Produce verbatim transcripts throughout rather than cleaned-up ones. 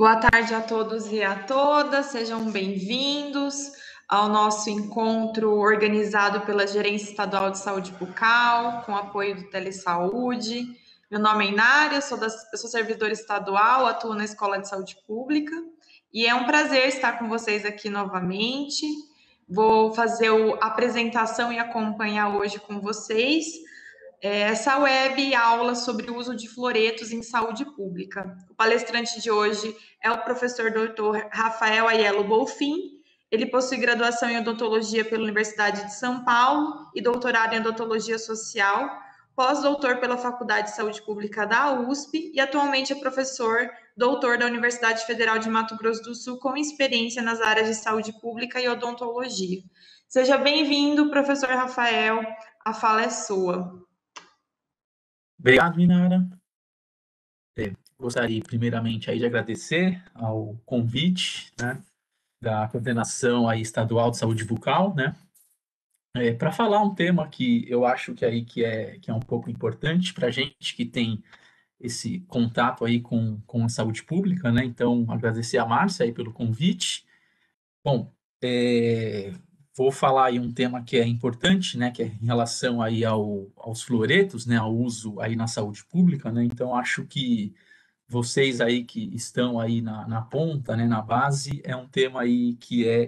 Boa tarde a todos e a todas, sejam bem-vindos ao nosso encontro organizado pela Gerência Estadual de Saúde Bucal, com apoio do Telesaúde. Meu nome é Inária, eu sou, da, eu sou servidora estadual, atuo na Escola de Saúde Pública e é um prazer estar com vocês aqui novamente. Vou fazer a apresentação e acompanhar hoje com vocês essa web aula sobre o uso de fluoretos em saúde pública. O palestrante de hoje é o professor doutor Rafael Aiello Bolfin. Ele possui graduação em odontologia pela Universidade de São Paulo e doutorado em odontologia social, pós-doutor pela Faculdade de Saúde Pública da U S P e atualmente é professor doutor da Universidade Federal de Mato Grosso do Sul com experiência nas áreas de saúde pública e odontologia. Seja bem-vindo, professor Rafael, a fala é sua. Obrigado, Inara. É, gostaria, primeiramente, aí de agradecer ao convite, né, da Coordenação aí Estadual de Saúde Bucal, né, é, para falar um tema que eu acho que, aí, que, é, que é um pouco importante para a gente que tem esse contato aí com, com a saúde pública, né, então agradecer a Márcia aí pelo convite. Bom, é, vou falar aí um tema que é importante, né, que é em relação aí ao, aos fluoretos, né, ao uso aí na saúde pública, né, então acho que vocês aí que estão aí na, na ponta, né, na base, é um tema aí que é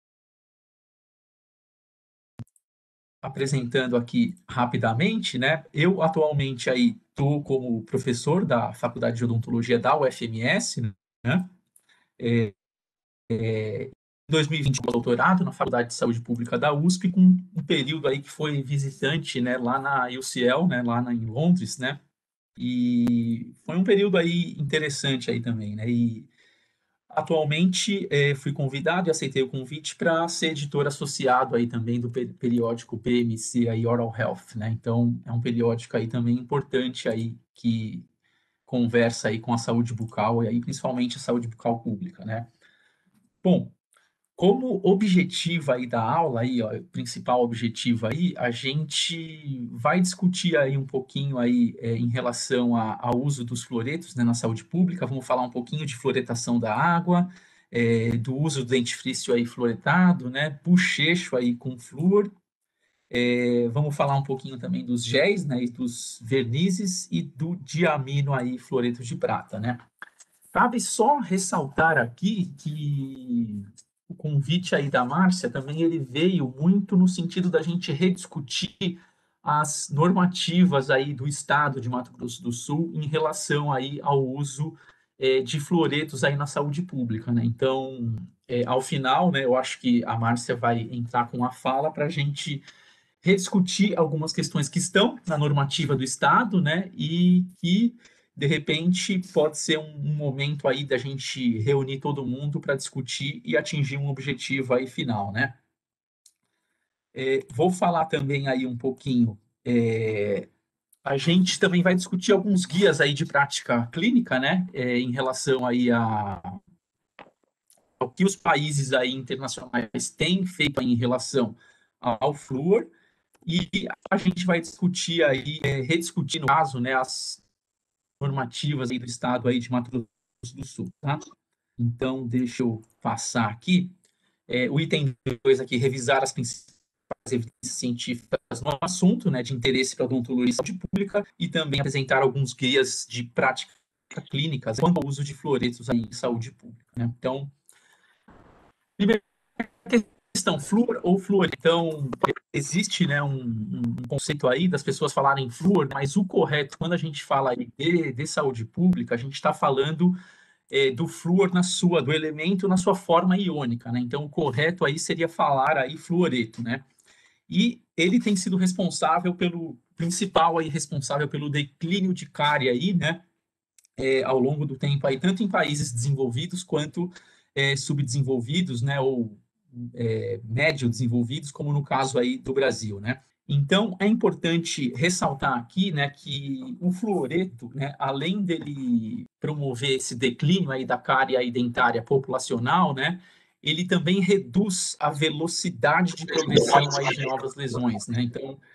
apresentando aqui rapidamente, né, eu atualmente aí estou como professor da Faculdade de Odontologia da U F M S, né, é, é, em dois mil e vinte, doutorado na Faculdade de Saúde Pública da U S P, com um período aí que foi visitante, né, lá na U C L, né, lá na, em Londres, né, e foi um período aí interessante aí também, né, e atualmente eh, fui convidado e aceitei o convite para ser editor associado aí também do periódico P M C aí Oral Health, né, então é um periódico aí também importante aí que conversa aí com a saúde bucal e aí principalmente a saúde bucal pública, né. Bom, como objetivo aí da aula, aí, ó, principal objetivo aí, a gente vai discutir aí um pouquinho aí é, em relação a, ao uso dos fluoretos, né, na saúde pública. Vamos falar um pouquinho de fluoretação da água, é, do uso do dentifrício aí fluoretado, né, bochecho aí com flúor. É, vamos falar um pouquinho também dos géis, né, e dos vernizes e do diamino aí fluoreto de prata, né. Cabe só ressaltar aqui que o convite aí da Márcia também ele veio muito no sentido da gente rediscutir as normativas aí do estado de Mato Grosso do Sul em relação aí ao uso é, de fluoretos aí na saúde pública, né? Então, é, ao final, né, eu acho que a Márcia vai entrar com a fala para a gente rediscutir algumas questões que estão na normativa do estado, né, e que de repente pode ser um, um momento aí da gente reunir todo mundo para discutir e atingir um objetivo aí final, né? É, vou falar também aí um pouquinho. É, a gente também vai discutir alguns guias aí de prática clínica, né? É, em relação aí a ao que os países aí internacionais têm feito aí em relação ao flúor e a gente vai discutir aí, é, rediscutir no caso, né, as normativas aí do estado aí de Mato Grosso do Sul, tá? Então, deixa eu passar aqui. É, o item dois aqui, revisar as principais evidências científicas no assunto, né, de interesse para a odontologia e saúde pública, e também apresentar alguns guias de prática clínicas quanto ao uso de fluoretos aí em saúde pública, né? Então, primeira questão, flúor ou fluor? Então, existe, né, um, um, conceito aí das pessoas falarem flúor, mas o correto, quando a gente fala aí de, de saúde pública, a gente está falando é, do flúor na sua, do elemento na sua forma iônica, né? Então, o correto aí seria falar aí fluoreto, né? E ele tem sido responsável pelo, principal aí, responsável pelo declínio de cárie aí, né? É, ao longo do tempo aí, tanto em países desenvolvidos quanto é, subdesenvolvidos, né? Ou é, médio desenvolvidos, como no caso aí do Brasil, né? Então, é importante ressaltar aqui, né, que o fluoreto, né, além dele promover esse declínio aí da cárie aí dentária populacional, né, ele também reduz a velocidade de progressão aí de novas lesões, né? Então,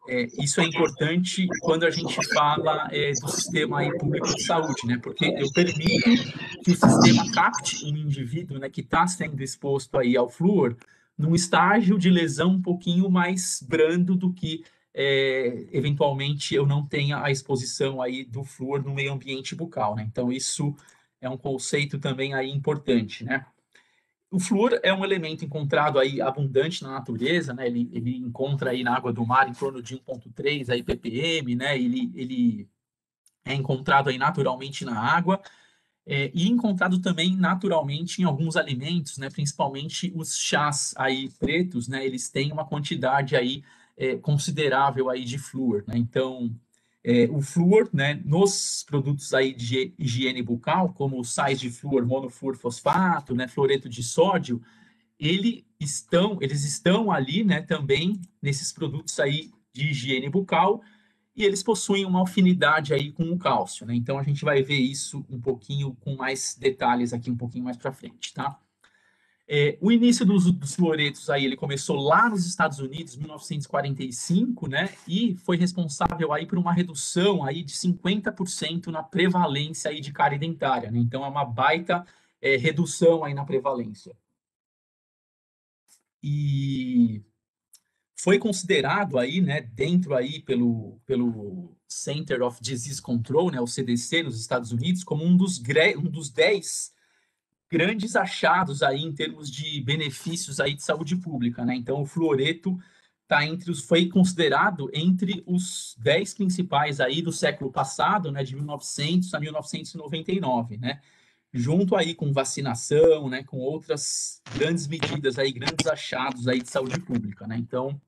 É, isso é importante quando a gente fala é, do sistema aí público de saúde, né? Porque eu permito que o sistema capte um indivíduo, né, que está sendo exposto aí ao flúor num estágio de lesão um pouquinho mais brando do que é, eventualmente eu não tenha a exposição aí do flúor no meio ambiente bucal, né? Então isso é um conceito também aí importante, né? O flúor é um elemento encontrado aí abundante na natureza, né? Ele, ele encontra aí na água do mar em torno de um vírgula três aí ppm, né? Ele, ele é encontrado aí naturalmente na água é, e encontrado também naturalmente em alguns alimentos, né? Principalmente os chás aí pretos, né? Eles têm uma quantidade aí é, considerável aí de flúor, né? Então é, o flúor, né, nos produtos aí de higiene bucal, como os sais de flúor, monofluorfosfato, né, fluoreto de sódio, ele estão, eles estão ali, né, também nesses produtos aí de higiene bucal e eles possuem uma afinidade aí com o cálcio, né? Então a gente vai ver isso um pouquinho com mais detalhes aqui um pouquinho mais para frente, tá? É, o início dos, dos fluoretos aí, ele começou lá nos Estados Unidos, em mil novecentos e quarenta e cinco, né? E foi responsável aí por uma redução aí de cinquenta por cento na prevalência aí de cárie dentária, né? Então é uma baita é, redução aí na prevalência. E foi considerado aí, né, dentro aí pelo, pelo Center of Disease Control, né, o C D C nos Estados Unidos, como um dos, um dos dez grandes achados aí em termos de benefícios aí de saúde pública, né? Então o fluoreto tá entre os, foi considerado entre os dez principais aí do século passado, né, de mil e novecentos a mil novecentos e noventa e nove, né? Junto aí com vacinação, né, com outras grandes medidas aí, grandes achados aí de saúde pública, né? Então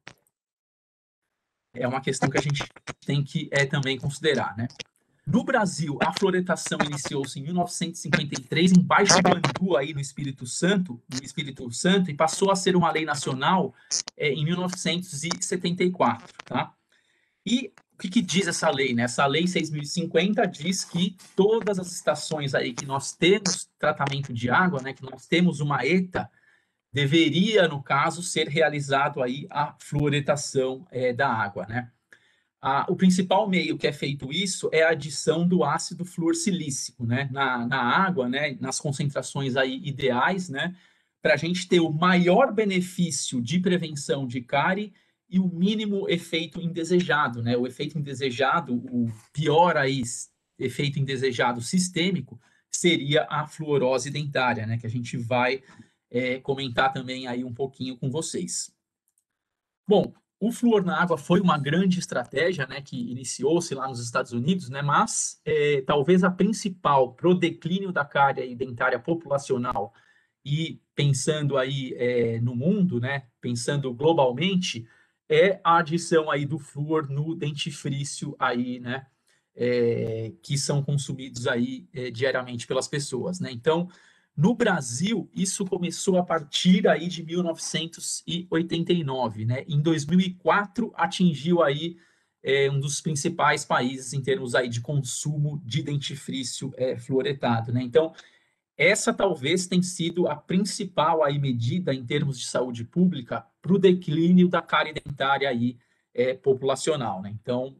é uma questão que a gente tem que é, também considerar, né? No Brasil, a fluoretação iniciou-se em mil novecentos e cinquenta e três, em Baixo Guandu, aí no Espírito Santo, no Espírito Santo, e passou a ser uma lei nacional é, em mil novecentos e setenta e quatro, tá? E o que, que diz essa lei, né? Essa lei seis mil e cinquenta diz que todas as estações aí que nós temos tratamento de água, né, que nós temos uma ETA, deveria, no caso, ser realizado aí a fluoretação é, da água, né? Ah, o principal meio que é feito isso é a adição do ácido fluorsilícico, né, na, na água, né, nas concentrações aí ideais, né, para a gente ter o maior benefício de prevenção de cárie e o mínimo efeito indesejado, né, o efeito indesejado, o pior aí efeito indesejado sistêmico seria a fluorose dentária, né, que a gente vai é, comentar também aí um pouquinho com vocês. Bom, o flúor na água foi uma grande estratégia, né, que iniciou-se lá nos Estados Unidos, né, mas é, talvez a principal para o declínio da cárie dentária populacional e pensando aí é, no mundo, né, pensando globalmente, é a adição aí do flúor no dentifrício aí, né, é, que são consumidos aí é, diariamente pelas pessoas, né? Então, no Brasil, isso começou a partir aí de mil novecentos e oitenta e nove, né? Em dois mil e quatro atingiu aí é, um dos principais países em termos aí de consumo de dentifrício é, fluoretado, né? Então, essa talvez tenha sido a principal aí medida em termos de saúde pública para o declínio da cárie dentária aí é, populacional, né? Então,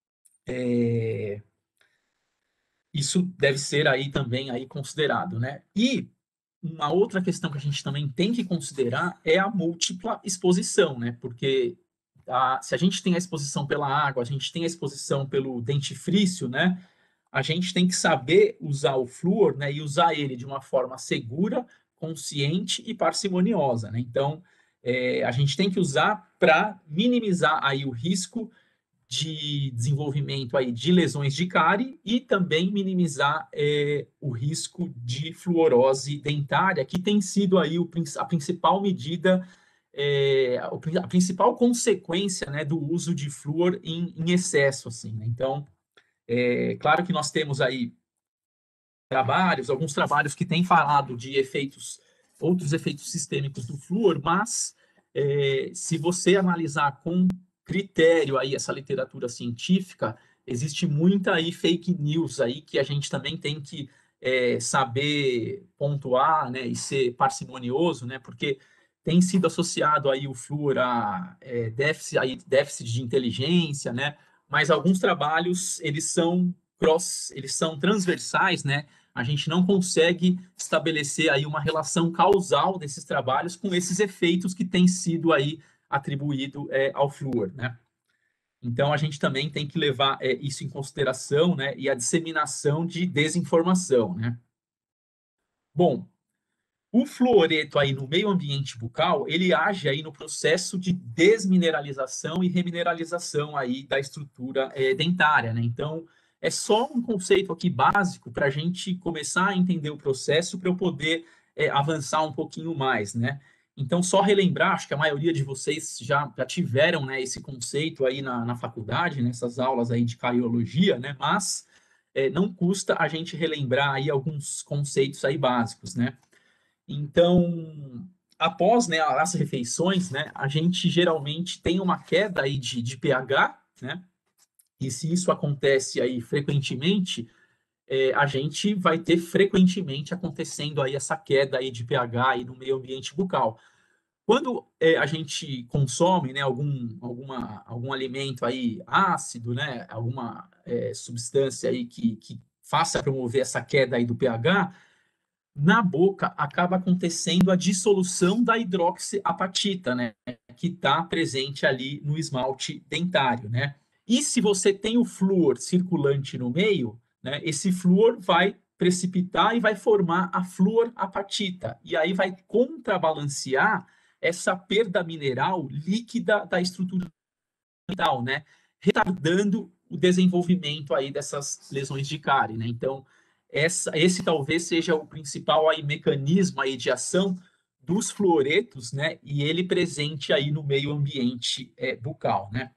é, isso deve ser aí também aí considerado, né? E uma outra questão que a gente também tem que considerar é a múltipla exposição, né? Porque a, se a gente tem a exposição pela água, a gente tem a exposição pelo dentifrício, né? A gente tem que saber usar o flúor, né? E usar ele de uma forma segura, consciente e parcimoniosa, né? Então, é, a gente tem que usar para minimizar aí o risco de desenvolvimento aí de lesões de cárie e também minimizar é, o risco de fluorose dentária, que tem sido aí o, a principal medida, é, a principal consequência, né, do uso de flúor em, em excesso, assim, né? Então, é claro que nós temos aí trabalhos, alguns trabalhos que têm falado de efeitos, outros efeitos sistêmicos do flúor, mas é, se você analisar com critério aí essa literatura científica, existe muita aí fake news aí que a gente também tem que é, saber pontuar, né, e ser parcimonioso, né, porque tem sido associado aí o flúor a é, déficit, aí, déficit de inteligência, né? Mas alguns trabalhos, eles são cross, eles são transversais, né? A gente não consegue estabelecer aí uma relação causal desses trabalhos com esses efeitos que têm sido aí atribuído é, ao flúor, né? Então a gente também tem que levar é, isso em consideração, né? E a disseminação de desinformação, né? Bom, o fluoreto aí no meio ambiente bucal, ele age aí no processo de desmineralização e remineralização aí da estrutura é, dentária, né? Então, é só um conceito aqui básico para a gente começar a entender o processo para eu poder é, avançar um pouquinho mais, né? Então, só relembrar, acho que a maioria de vocês já, já tiveram, né, esse conceito aí na, na faculdade, nessas aulas aí de cariologia, né? Mas é, não custa a gente relembrar aí alguns conceitos aí básicos, né? Então, após, né, as refeições, né, a gente geralmente tem uma queda aí de, de pH, né? E se isso acontece aí frequentemente, é, a gente vai ter frequentemente acontecendo aí essa queda aí de pH aí no meio ambiente bucal. Quando é, a gente consome, né, algum, alguma, algum alimento aí ácido, né, alguma é, substância aí que, que faça promover essa queda aí do pH, na boca acaba acontecendo a dissolução da hidroxiapatita, né, que está presente ali no esmalte dentário, né? E se você tem o flúor circulante no meio, né, esse flúor vai precipitar e vai formar a fluorapatita, e aí vai contrabalancear essa perda mineral líquida da estrutura dental, né, retardando o desenvolvimento aí dessas lesões de cárie, né? Então, essa, esse talvez seja o principal aí, mecanismo aí de ação dos fluoretos, né? E ele presente aí no meio ambiente é, bucal, né?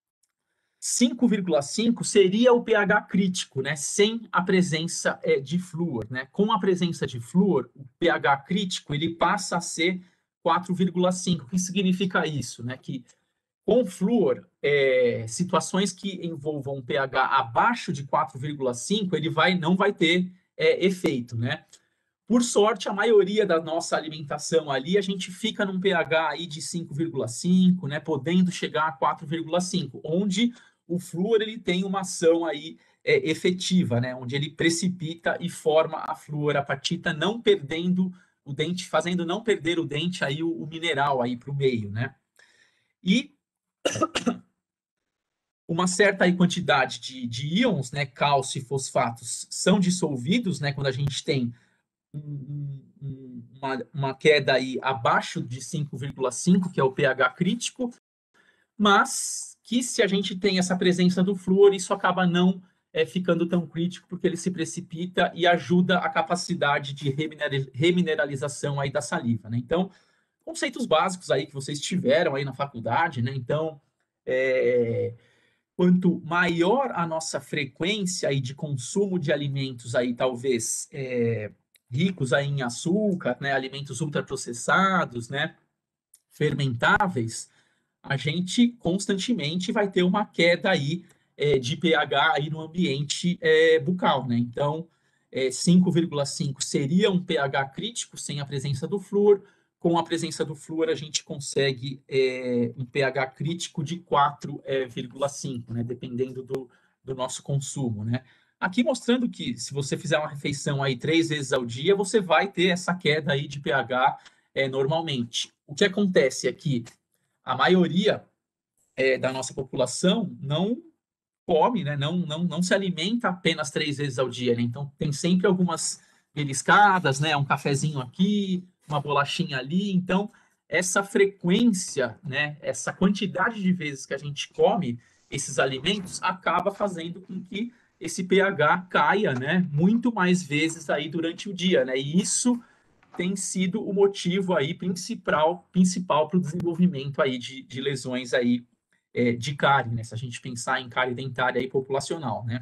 cinco vírgula cinco seria o pH crítico, né? Sem a presença é, de flúor, né? Com a presença de flúor, o pH crítico ele passa a ser quatro vírgula cinco. O que significa isso, né? Que com flúor, é, situações que envolvam um pH abaixo de quatro vírgula cinco, ele vai, não vai ter é, efeito, né? Por sorte, a maioria da nossa alimentação ali, a gente fica num pH aí de cinco vírgula cinco, né? Podendo chegar a quatro vírgula cinco, onde o flúor ele tem uma ação aí é, efetiva, né? Onde ele precipita e forma a fluorapatita, não perdendo o dente, fazendo não perder o dente aí o, o mineral aí para o meio, né? E uma certa aí quantidade de, de íons, né, cálcio e fosfatos, são dissolvidos, né, quando a gente tem um, um, uma, uma queda aí abaixo de cinco vírgula cinco, que é o pH crítico, mas que se a gente tem essa presença do flúor, isso acaba não é, ficando tão crítico, porque ele se precipita e ajuda a capacidade de remineralização aí da saliva, né? Então, conceitos básicos aí que vocês tiveram aí na faculdade, né? Então, é, quanto maior a nossa frequência aí de consumo de alimentos aí talvez é, ricos aí em açúcar, né, alimentos ultraprocessados, né, fermentáveis, a gente constantemente vai ter uma queda aí é, de pH aí no ambiente é, bucal, né? Então, é, cinco vírgula cinco seria um pH crítico sem a presença do flúor. Com a presença do flúor, a gente consegue é, um pH crítico de quatro vírgula cinco, né? Dependendo do, do nosso consumo, né? Aqui mostrando que se você fizer uma refeição aí três vezes ao dia, você vai ter essa queda aí de pH é, normalmente. O que acontece aqui? A maioria é, da nossa população não come, né? Não, não, não se alimenta apenas três vezes ao dia, né? Então tem sempre algumas beliscadas, né? Um cafezinho aqui, uma bolachinha ali. Então essa frequência, né? Essa quantidade de vezes que a gente come esses alimentos acaba fazendo com que esse pH caia, né? Muito mais vezes aí durante o dia, né? E isso tem sido o motivo aí principal principal para o desenvolvimento aí de, de lesões aí é, de cárie, né? Se a gente pensar em cárie dentária aí populacional, né?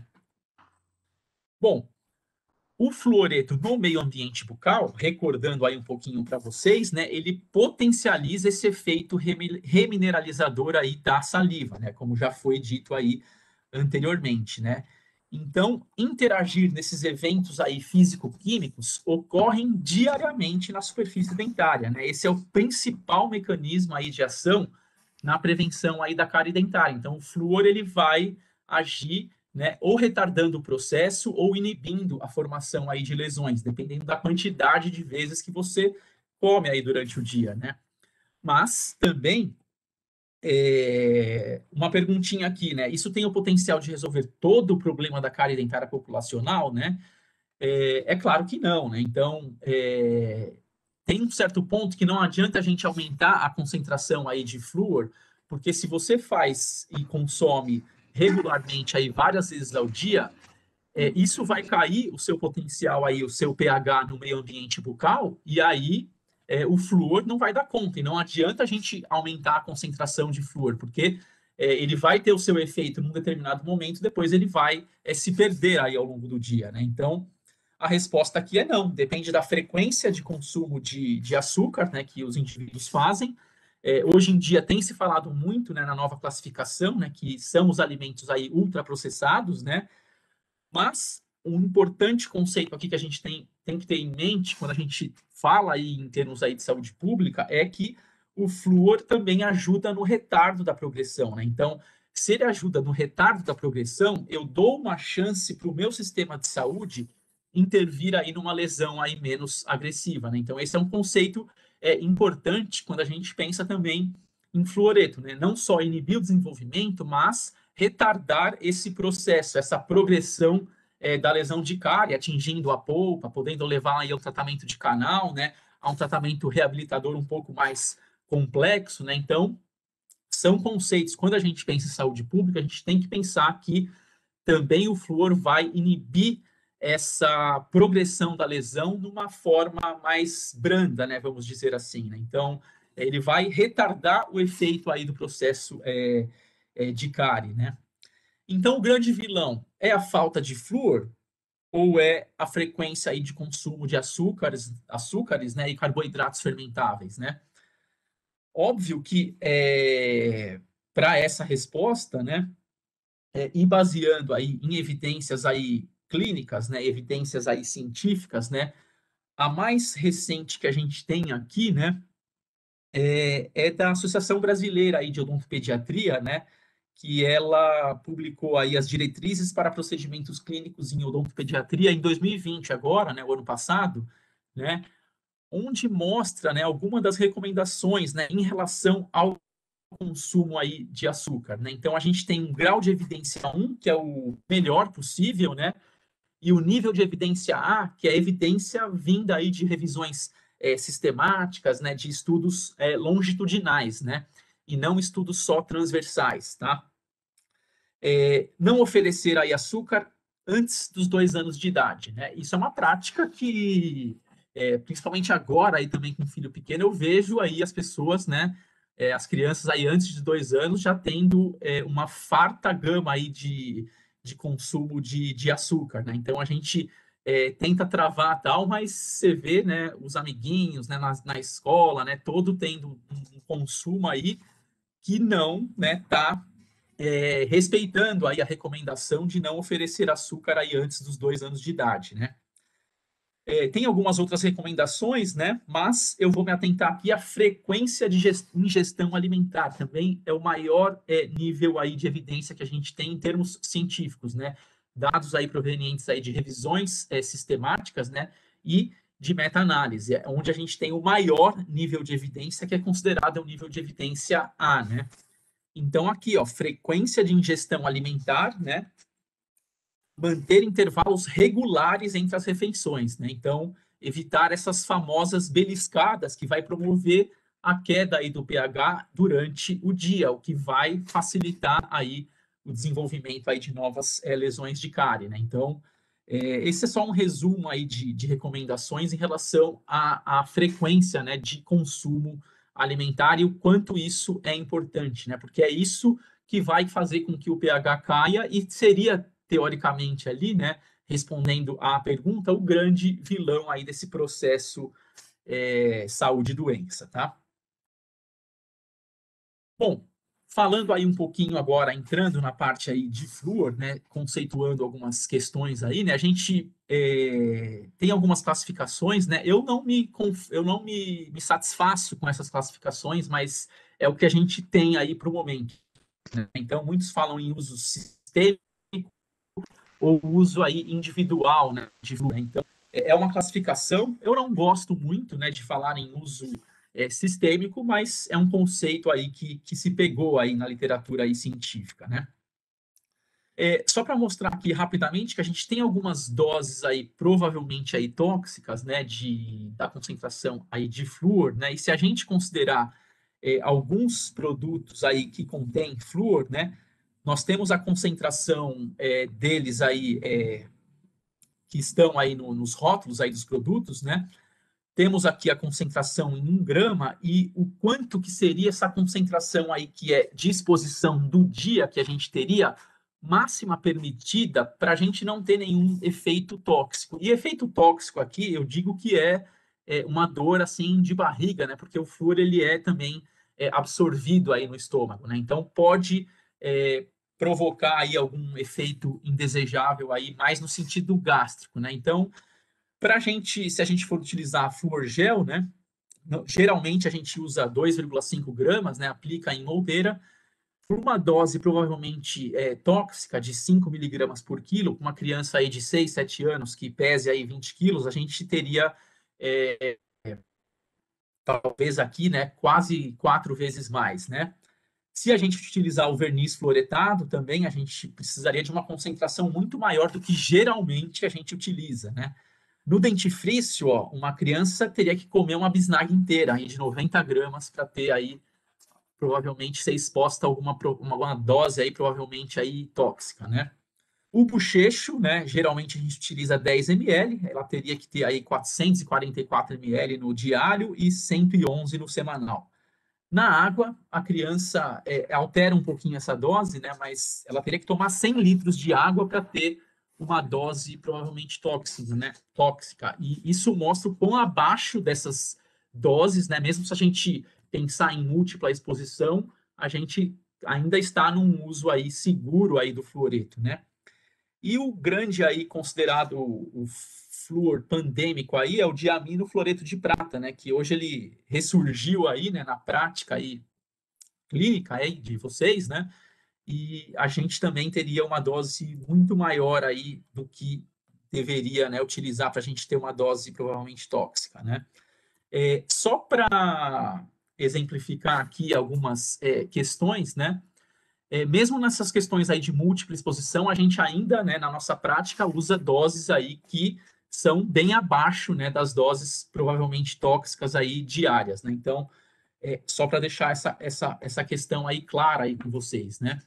Bom, o fluoreto no meio ambiente bucal, recordando aí um pouquinho para vocês, né? Ele potencializa esse efeito remineralizador aí da saliva, né? Como já foi dito aí anteriormente, né? Então, interagir nesses eventos aí físico-químicos ocorrem diariamente na superfície dentária, né? Esse é o principal mecanismo aí de ação na prevenção aí da cárie dentária. Então, o flúor ele vai agir, né, ou retardando o processo ou inibindo a formação aí de lesões, dependendo da quantidade de vezes que você come aí durante o dia, né? Mas também é, uma perguntinha aqui, né? Isso tem o potencial de resolver todo o problema da cárie dentária populacional, né? É, é claro que não, né? Então, é, tem um certo ponto que não adianta a gente aumentar a concentração aí de flúor, porque se você faz e consome regularmente aí várias vezes ao dia, é, isso vai cair o seu potencial aí, o seu pH no meio ambiente bucal, e aí é, o flúor não vai dar conta. E não adianta a gente aumentar a concentração de flúor, porque é, ele vai ter o seu efeito num determinado momento, depois ele vai é, se perder aí ao longo do dia, né? Então, a resposta aqui é não. Depende da frequência de consumo de, de açúcar, né, que os indivíduos fazem. É, hoje em dia tem se falado muito, né, na nova classificação, né, que são os alimentos aí ultraprocessados, né? Mas um importante conceito aqui que a gente tem, tem que ter em mente quando a gente fala aí em termos aí de saúde pública é que o flúor também ajuda no retardo da progressão, né? Então, se ele ajuda no retardo da progressão, eu dou uma chance para o meu sistema de saúde intervir aí numa lesão aí menos agressiva, né? Então, esse é um conceito é, importante quando a gente pensa também em fluoreto, né? Não só inibir o desenvolvimento, mas retardar esse processo, essa progressão é, da lesão de cárie, atingindo a polpa, podendo levar aí ao tratamento de canal, né, a um tratamento reabilitador um pouco mais complexo, né? Então, são conceitos, quando a gente pensa em saúde pública, a gente tem que pensar que também o flúor vai inibir essa progressão da lesão de uma forma mais branda, né, vamos dizer assim, né? Então, ele vai retardar o efeito aí do processo é, é, de cárie, né? Então, o grande vilão é a falta de flúor ou é a frequência aí de consumo de açúcares, açúcares, né, e carboidratos fermentáveis, né? Óbvio que é, para essa resposta, né, é, e baseando aí em evidências aí clínicas, né, evidências aí científicas, né, a mais recente que a gente tem aqui, né, é, é da Associação Brasileira aí de Odontopediatria, né, que ela publicou aí as diretrizes para procedimentos clínicos em odontopediatria em dois mil e vinte, agora, né, o ano passado, né, onde mostra, né, algumas das recomendações, né, em relação ao consumo aí de açúcar, né? Então a gente tem um grau de evidência um, que é o melhor possível, né? E o nível de evidência A, que é a evidência vinda aí de revisões é, sistemáticas, né, de estudos é, longitudinais, né, e não estudos só transversais, tá? É, não oferecer aí açúcar antes dos dois anos de idade, né? Isso é uma prática que, é, principalmente agora aí também com filho pequeno, eu vejo aí as pessoas, né, é, as crianças aí antes de dois anos já tendo é, uma farta gama aí de, de consumo de, de açúcar, né? Então a gente é, tenta travar tal, mas você vê, né, os amiguinhos, né, na, na escola, né, todo tendo um consumo aí que não, né, tá é, respeitando aí a recomendação de não oferecer açúcar aí antes dos dois anos de idade, né? É, tem algumas outras recomendações, né? Mas eu vou me atentar aqui à frequência de ingestão alimentar. Também é o maior é, nível aí de evidência que a gente tem em termos científicos, né? Dados aí provenientes aí de revisões é, sistemáticas, né? E de meta-análise, é onde a gente tem o maior nível de evidência, que é considerado o nível de evidência A, né? Então, aqui, ó, frequência de ingestão alimentar, né? Manter intervalos regulares entre as refeições, né? Então, evitar essas famosas beliscadas que vai promover a queda aí do pH durante o dia, o que vai facilitar aí o desenvolvimento aí de novas é, lesões de cárie, né? Então, é, esse é só um resumo aí de, de recomendações em relação à, à frequência, né, de consumo alimentar e o quanto isso é importante, né? Porque é isso que vai fazer com que o pH caia e seria teoricamente ali, né, respondendo à pergunta, o grande vilão aí desse processo é, saúde e doença, tá? Bom, falando aí um pouquinho agora, entrando na parte aí de flúor, né, conceituando algumas questões aí, né, a gente é, tem algumas classificações, né, eu não me, eu não me, me satisfaço com essas classificações, mas é o que a gente tem aí para o momento, né? Então, muitos falam em uso sistêmico ou uso aí individual, né, de flúor, né? Então, é uma classificação, eu não gosto muito, né, de falar em uso é, sistêmico, mas é um conceito aí que, que se pegou aí na literatura aí científica, né? É, só para mostrar aqui rapidamente que a gente tem algumas doses aí provavelmente aí tóxicas, né, de, da concentração aí de flúor, né, e se a gente considerar é, alguns produtos aí que contêm flúor, né, nós temos a concentração é, deles aí é, que estão aí no, nos rótulos aí dos produtos, né, temos aqui a concentração em um grama e o quanto que seria essa concentração aí que é de exposição do dia que a gente teria máxima permitida para a gente não ter nenhum efeito tóxico. E efeito tóxico aqui, eu digo que é, é uma dor assim de barriga, né? Porque o flúor ele é também é, absorvido aí no estômago, né? Então pode é, provocar aí algum efeito indesejável aí, mais no sentido gástrico, né? Então para a gente, se a gente for utilizar flúor gel, né? Geralmente a gente usa dois vírgula cinco gramas, né? Aplica em moldeira, por uma dose provavelmente é, tóxica de cinco miligramas por quilo, com uma criança aí de seis, sete anos que pese aí vinte quilos, a gente teria é, talvez aqui, né? Quase quatro vezes mais, né? Se a gente utilizar o verniz fluoretado também, a gente precisaria de uma concentração muito maior do que geralmente a gente utiliza, né? No dentifrício, ó, uma criança teria que comer uma bisnaga inteira, aí, de noventa gramas, para ter aí, provavelmente, ser exposta a alguma uma dose aí, provavelmente, aí, tóxica, né? O bochecho, né, geralmente a gente utiliza dez mililitros, ela teria que ter aí quatrocentos e quarenta e quatro mililitros no diário e cento e onze no semanal. Na água, a criança é, altera um pouquinho essa dose, né, mas ela teria que tomar cem litros de água para ter uma dose provavelmente tóxica, né, tóxica. E isso mostra o quão abaixo dessas doses, né, mesmo se a gente pensar em múltipla exposição, a gente ainda está num uso aí seguro aí do fluoreto, né? E o grande aí considerado o flúor pandêmico aí é o diamino fluoreto de prata, né, que hoje ele ressurgiu aí, né, na prática aí clínica aí de vocês, né? E a gente também teria uma dose muito maior aí do que deveria, né, utilizar para a gente ter uma dose provavelmente tóxica, né? É, só para exemplificar aqui algumas é, questões, né? É, mesmo nessas questões aí de múltipla exposição, a gente ainda, né, na nossa prática, usa doses aí que são bem abaixo, né, das doses provavelmente tóxicas aí diárias, né? Então, é, só para deixar essa, essa, essa questão aí clara aí com vocês, né?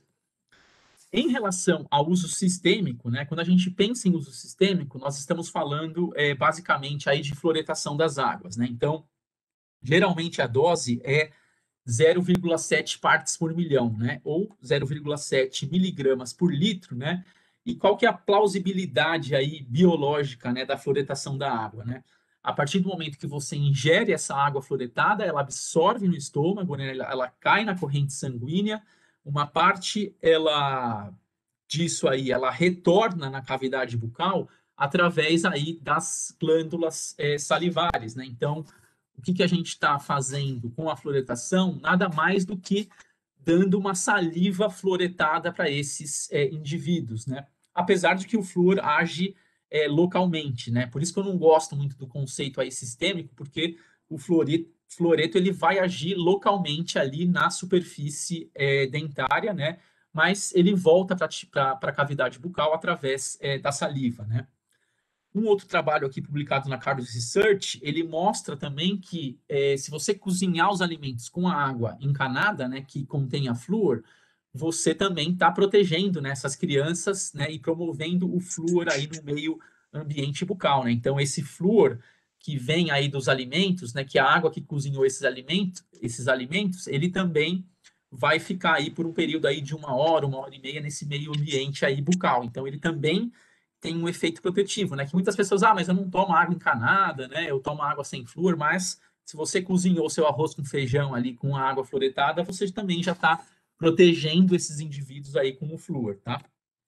Em relação ao uso sistêmico, né, quando a gente pensa em uso sistêmico, nós estamos falando é, basicamente aí de fluoretação das águas, né? Então, geralmente a dose é zero vírgula sete partes por milhão, né? Ou zero vírgula sete miligramas por litro, né? E qual que é a plausibilidade aí biológica, né, da fluoretação da água, né? A partir do momento que você ingere essa água fluoretada, ela absorve no estômago, né? Ela, ela cai na corrente sanguínea, uma parte ela disso aí, ela retorna na cavidade bucal através aí das glândulas é, salivares, né? Então, o que, que a gente está fazendo com a fluoretação? Nada mais do que dando uma saliva fluoretada para esses é, indivíduos, né? Apesar de que o flúor age é, localmente, né? Por isso que eu não gosto muito do conceito aí sistêmico, porque o fluoreto, fluoreto ele vai agir localmente ali na superfície é, dentária, né? Mas ele volta para a cavidade bucal através é, da saliva, né? Um outro trabalho aqui publicado na Carlos Research, ele mostra também que é, se você cozinhar os alimentos com a água encanada, né, que contenha flúor, você também está protegendo, né, essas crianças, né, e promovendo o flúor aí no meio ambiente bucal, né? Então esse flúor que vem aí dos alimentos, né, que a água que cozinhou esses alimentos, esses alimentos, ele também vai ficar aí por um período aí de uma hora, uma hora e meia nesse meio ambiente aí bucal. Então ele também tem um efeito protetivo, né? Que muitas pessoas, ah, mas eu não tomo água encanada, né? Eu tomo água sem flúor, mas se você cozinhou seu arroz com feijão ali com a água fluoretada, você também já está protegendo esses indivíduos aí com o flúor, tá?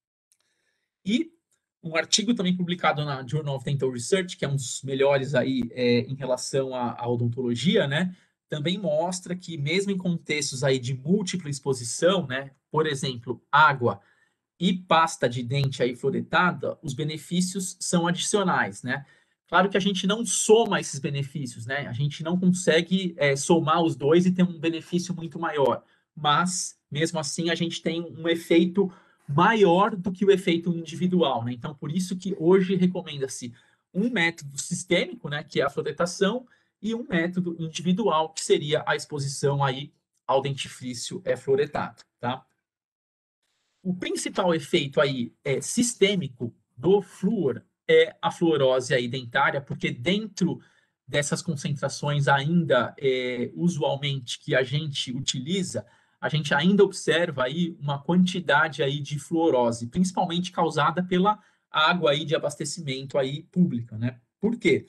E um artigo também publicado na Journal of Dental Research, que é um dos melhores aí é, em relação à, à odontologia, né? Também mostra que mesmo em contextos aí de múltipla exposição, né? Por exemplo, água e pasta de dente aí fluoretada, os benefícios são adicionais, né? Claro que a gente não soma esses benefícios, né? A gente não consegue é, somar os dois e ter um benefício muito maior, mas mesmo assim a gente tem um efeito maior do que o efeito individual, né? Então, por isso que hoje recomenda-se um método sistêmico, né, que é a fluoretação, e um método individual, que seria a exposição aí ao dentifrício é fluoretado, tá? O principal efeito aí é sistêmico do flúor é a fluorose aí dentária, porque dentro dessas concentrações ainda é, usualmente que a gente utiliza, a gente ainda observa aí uma quantidade aí de fluorose, principalmente causada pela água aí de abastecimento aí pública, né? Por quê?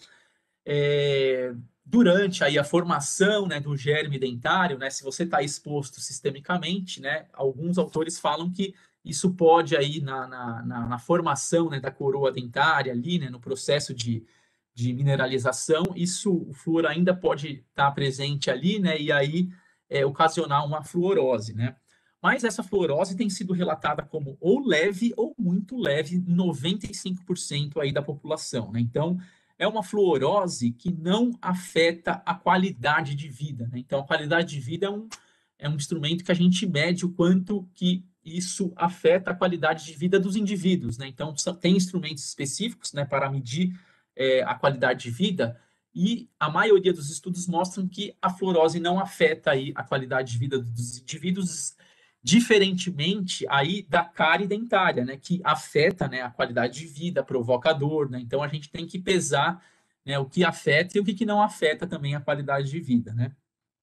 É, durante aí a formação, né, do germe dentário, né, se você está exposto sistemicamente, né, alguns autores falam que isso pode aí na, na, na, na formação, né, da coroa dentária ali, né, no processo de, de mineralização, isso, o flúor ainda pode estar tá presente ali, né, e aí é, ocasionar uma fluorose, né. Mas essa fluorose tem sido relatada como ou leve ou muito leve em noventa e cinco por cento aí da população, né. Então, é uma fluorose que não afeta a qualidade de vida, né? Então, a qualidade de vida é um, é um instrumento que a gente mede o quanto que isso afeta a qualidade de vida dos indivíduos, né? Então, tem instrumentos específicos, né, para medir é, a qualidade de vida, e a maioria dos estudos mostram que a fluorose não afeta aí a qualidade de vida dos indivíduos, diferentemente aí da cárie dentária, né, que afeta, né, a qualidade de vida, provoca dor, né? Então a gente tem que pesar, né, o que afeta e o que, que não afeta também a qualidade de vida, né?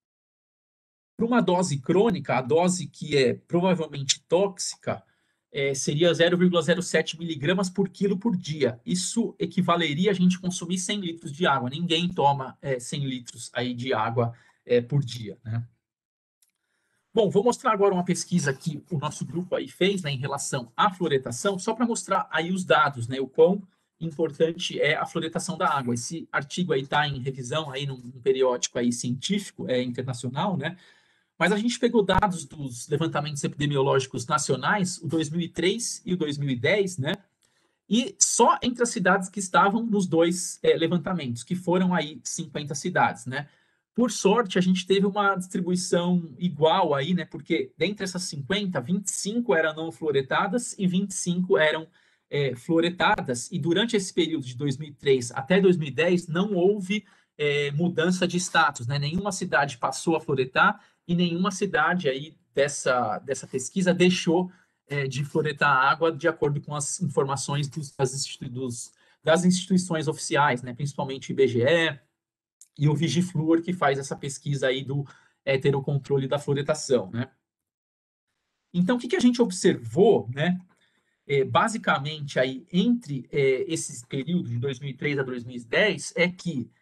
Para uma dose crônica, a dose que é provavelmente tóxica é, seria zero vírgula zero sete miligramas por quilo por dia. Isso equivaleria a gente consumir cem litros de água. Ninguém toma é, cem litros aí de água é, por dia, né? Bom, vou mostrar agora uma pesquisa que o nosso grupo aí fez, né, em relação à fluoretação, só para mostrar aí os dados, né, o quão importante é a fluoretação da água. Esse artigo aí está em revisão aí num, num periódico aí científico, é internacional, né? Mas a gente pegou dados dos levantamentos epidemiológicos nacionais, o dois mil e três e o dois mil e dez, né? E só entre as cidades que estavam nos dois é, levantamentos, que foram aí cinquenta cidades, né? Por sorte, a gente teve uma distribuição igual aí, né? Porque dentre essas cinquenta, vinte e cinco eram não fluoretadas e vinte e cinco eram é, fluoretadas. E durante esse período de dois mil e três até dois mil e dez, não houve é, mudança de status, né? Nenhuma cidade passou a fluoretar e nenhuma cidade aí dessa, dessa pesquisa deixou é, de fluoretar a água de acordo com as informações dos, das, institui dos, das instituições oficiais, né? Principalmente o I B G E e o Vigifluor, que faz essa pesquisa aí do heterocontrole da fluoretação, né? Então, o que, que a gente observou, né? É, basicamente, aí, entre é, esses períodos de dois mil e três a dois mil e dez, é que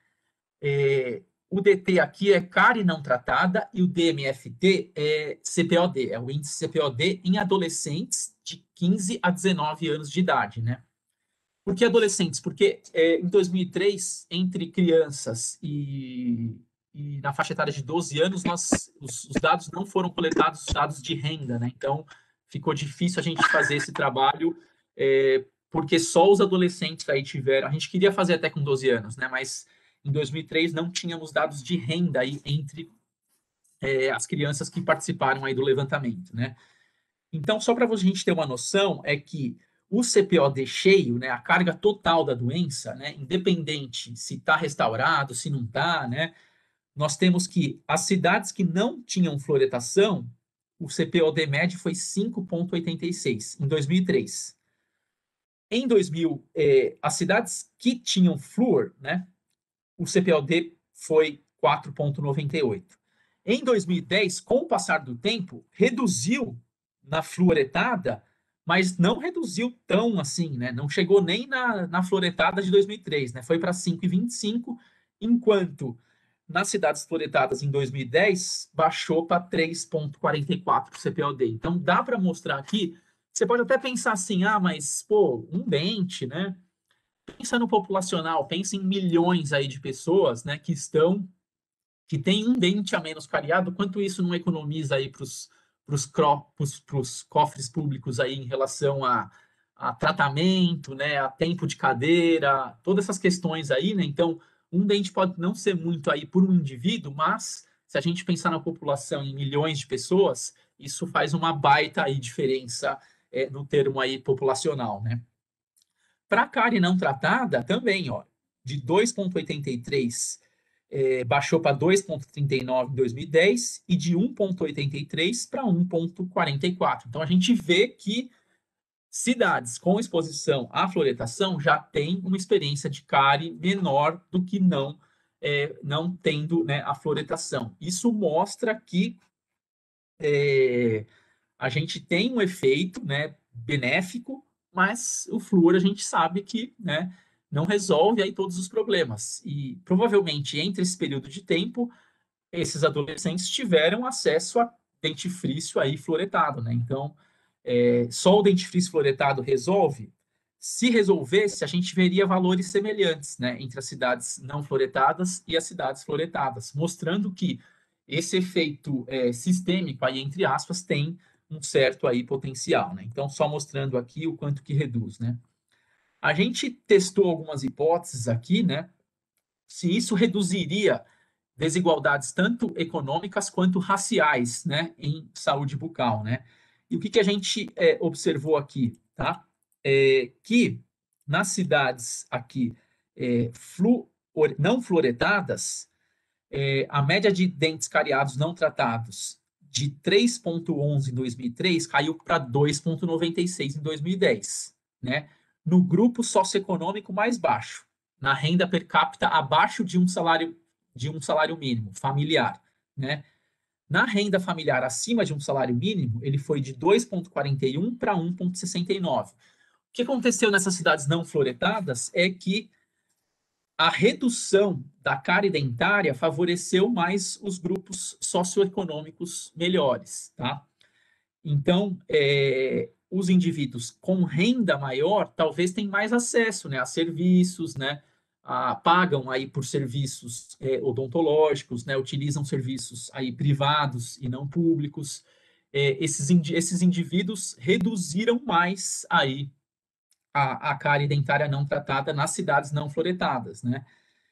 é, o D T aqui é cárie não tratada e o D M F T é C P O D, é o índice C P O D em adolescentes de quinze a dezenove anos de idade, né? Por que adolescentes? Porque é, em dois mil e três, entre crianças e, e na faixa etária de doze anos, nós, os, os dados não foram coletados, os dados de renda, né? Então, ficou difícil a gente fazer esse trabalho, é, porque só os adolescentes aí tiveram. A gente queria fazer até com doze anos, né? Mas em dois mil e três não tínhamos dados de renda aí entre é, as crianças que participaram aí do levantamento, né? Então, só para a gente ter uma noção, é que o C P O D cheio, né, a carga total da doença, né, independente se está restaurado, se não está, né, nós temos que as cidades que não tinham fluoretação, o C P O D médio foi cinco vírgula oitenta e seis em dois mil e três. Em dois mil, eh, as cidades que tinham flúor, né, o C P O D foi quatro vírgula noventa e oito. Em dois mil e dez, com o passar do tempo, reduziu na fluoretada, mas não reduziu tão assim, né? Não chegou nem na, na fluoretada de dois mil e três, né? Foi para cinco vírgula vinte e cinco, enquanto nas cidades fluoretadas em dois mil e dez, baixou para três vírgula quarenta e quatro C P O D. Então, dá para mostrar aqui. Você pode até pensar assim, ah, mas, pô, um dente, né? Pensa no populacional, pensa em milhões aí de pessoas, né, que estão, que tem um dente a menos cariado, quanto isso não economiza aí para os cofres públicos aí em relação a, a tratamento, né, a tempo de cadeira, todas essas questões aí, né? Então, um dente pode não ser muito aí por um indivíduo, mas se a gente pensar na população em milhões de pessoas, isso faz uma baita aí diferença é, no termo aí populacional, né? Para a cárie não tratada, também, ó, de dois vírgula oitenta e três é, baixou para dois vírgula trinta e nove em dois mil e dez e de um vírgula oitenta e três para um vírgula quarenta e quatro. Então, a gente vê que cidades com exposição à fluoretação já têm uma experiência de cárie menor do que não, é, não tendo, né, a fluoretação. Isso mostra que é, a gente tem um efeito, né, benéfico, mas o flúor a gente sabe que, né, não resolve aí todos os problemas. E provavelmente entre esse período de tempo, esses adolescentes tiveram acesso a dentifrício aí fluoretado, né? Então, é, só o dentifrício fluoretado resolve? Se resolvesse, a gente veria valores semelhantes, né, entre as cidades não fluoretadas e as cidades fluoretadas, mostrando que esse efeito é, sistêmico aí, entre aspas, tem um certo aí potencial, né? Então, só mostrando aqui o quanto que reduz, né? A gente testou algumas hipóteses aqui, né? Se isso reduziria desigualdades tanto econômicas quanto raciais, né, em saúde bucal, né? E o que, que a gente é, observou aqui, tá? É, que nas cidades aqui é, flu, não fluoretadas, é, a média de dentes cariados não tratados de três vírgula onze em dois mil e três caiu para dois vírgula noventa e seis em dois mil e dez, né? No grupo socioeconômico mais baixo, na renda per capita abaixo de um salário de um salário mínimo familiar, né? Na renda familiar acima de um salário mínimo, ele foi de dois vírgula quarenta e um para um vírgula sessenta e nove. O que aconteceu nessas cidades não fluoretadas é que a redução da cárie dentária favoreceu mais os grupos socioeconômicos melhores, tá? Então, é, os indivíduos com renda maior talvez tenham mais acesso, né, a serviços, né, a, pagam aí por serviços é, odontológicos, né, utilizam serviços aí privados e não públicos. É, esses, esses indivíduos reduziram mais aí a, a cárie dentária não tratada nas cidades não fluoretadas, né?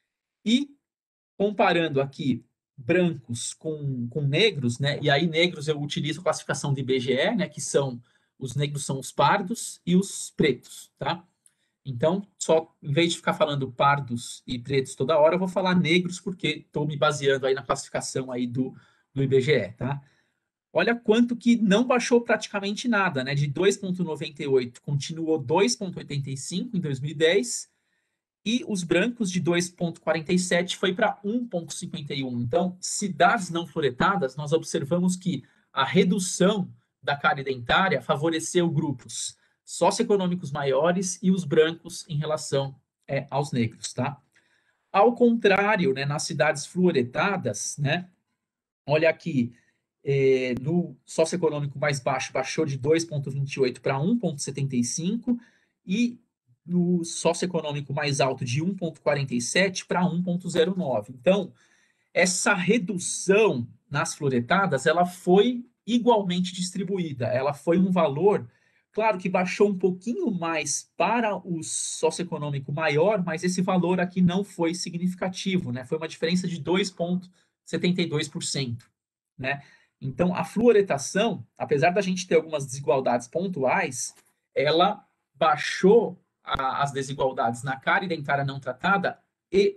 E comparando aqui brancos com, com negros, né? E aí negros eu utilizo a classificação de I B G E, né? Que são os negros são os pardos e os pretos, tá? Então, só em vez de ficar falando pardos e pretos toda hora, eu vou falar negros porque estou me baseando aí na classificação aí do, do I B G E, tá? Olha quanto que não baixou praticamente nada, né? De dois vírgula noventa e oito continuou dois vírgula oitenta e cinco em dois mil e dez e os brancos de dois vírgula quarenta e sete foi para um vírgula cinquenta e um. Então, cidades não fluoretadas, nós observamos que a redução da cárie dentária favoreceu grupos socioeconômicos maiores e os brancos em relação é, aos negros, tá? Ao contrário, né, nas cidades fluoretadas, né, olha aqui, é, no socioeconômico mais baixo baixou de dois vírgula vinte e oito para um vírgula setenta e cinco e no socioeconômico mais alto de um vírgula quarenta e sete para um vírgula zero nove. Então, essa redução nas fluoretadas, ela foi igualmente distribuída. Ela foi um valor, claro que baixou um pouquinho mais para o socioeconômico maior, mas esse valor aqui não foi significativo, né? Foi uma diferença de dois vírgula setenta e dois por cento, né? Então, a fluoretação, apesar da gente ter algumas desigualdades pontuais, ela baixou a, as desigualdades na cárie dentária não tratada e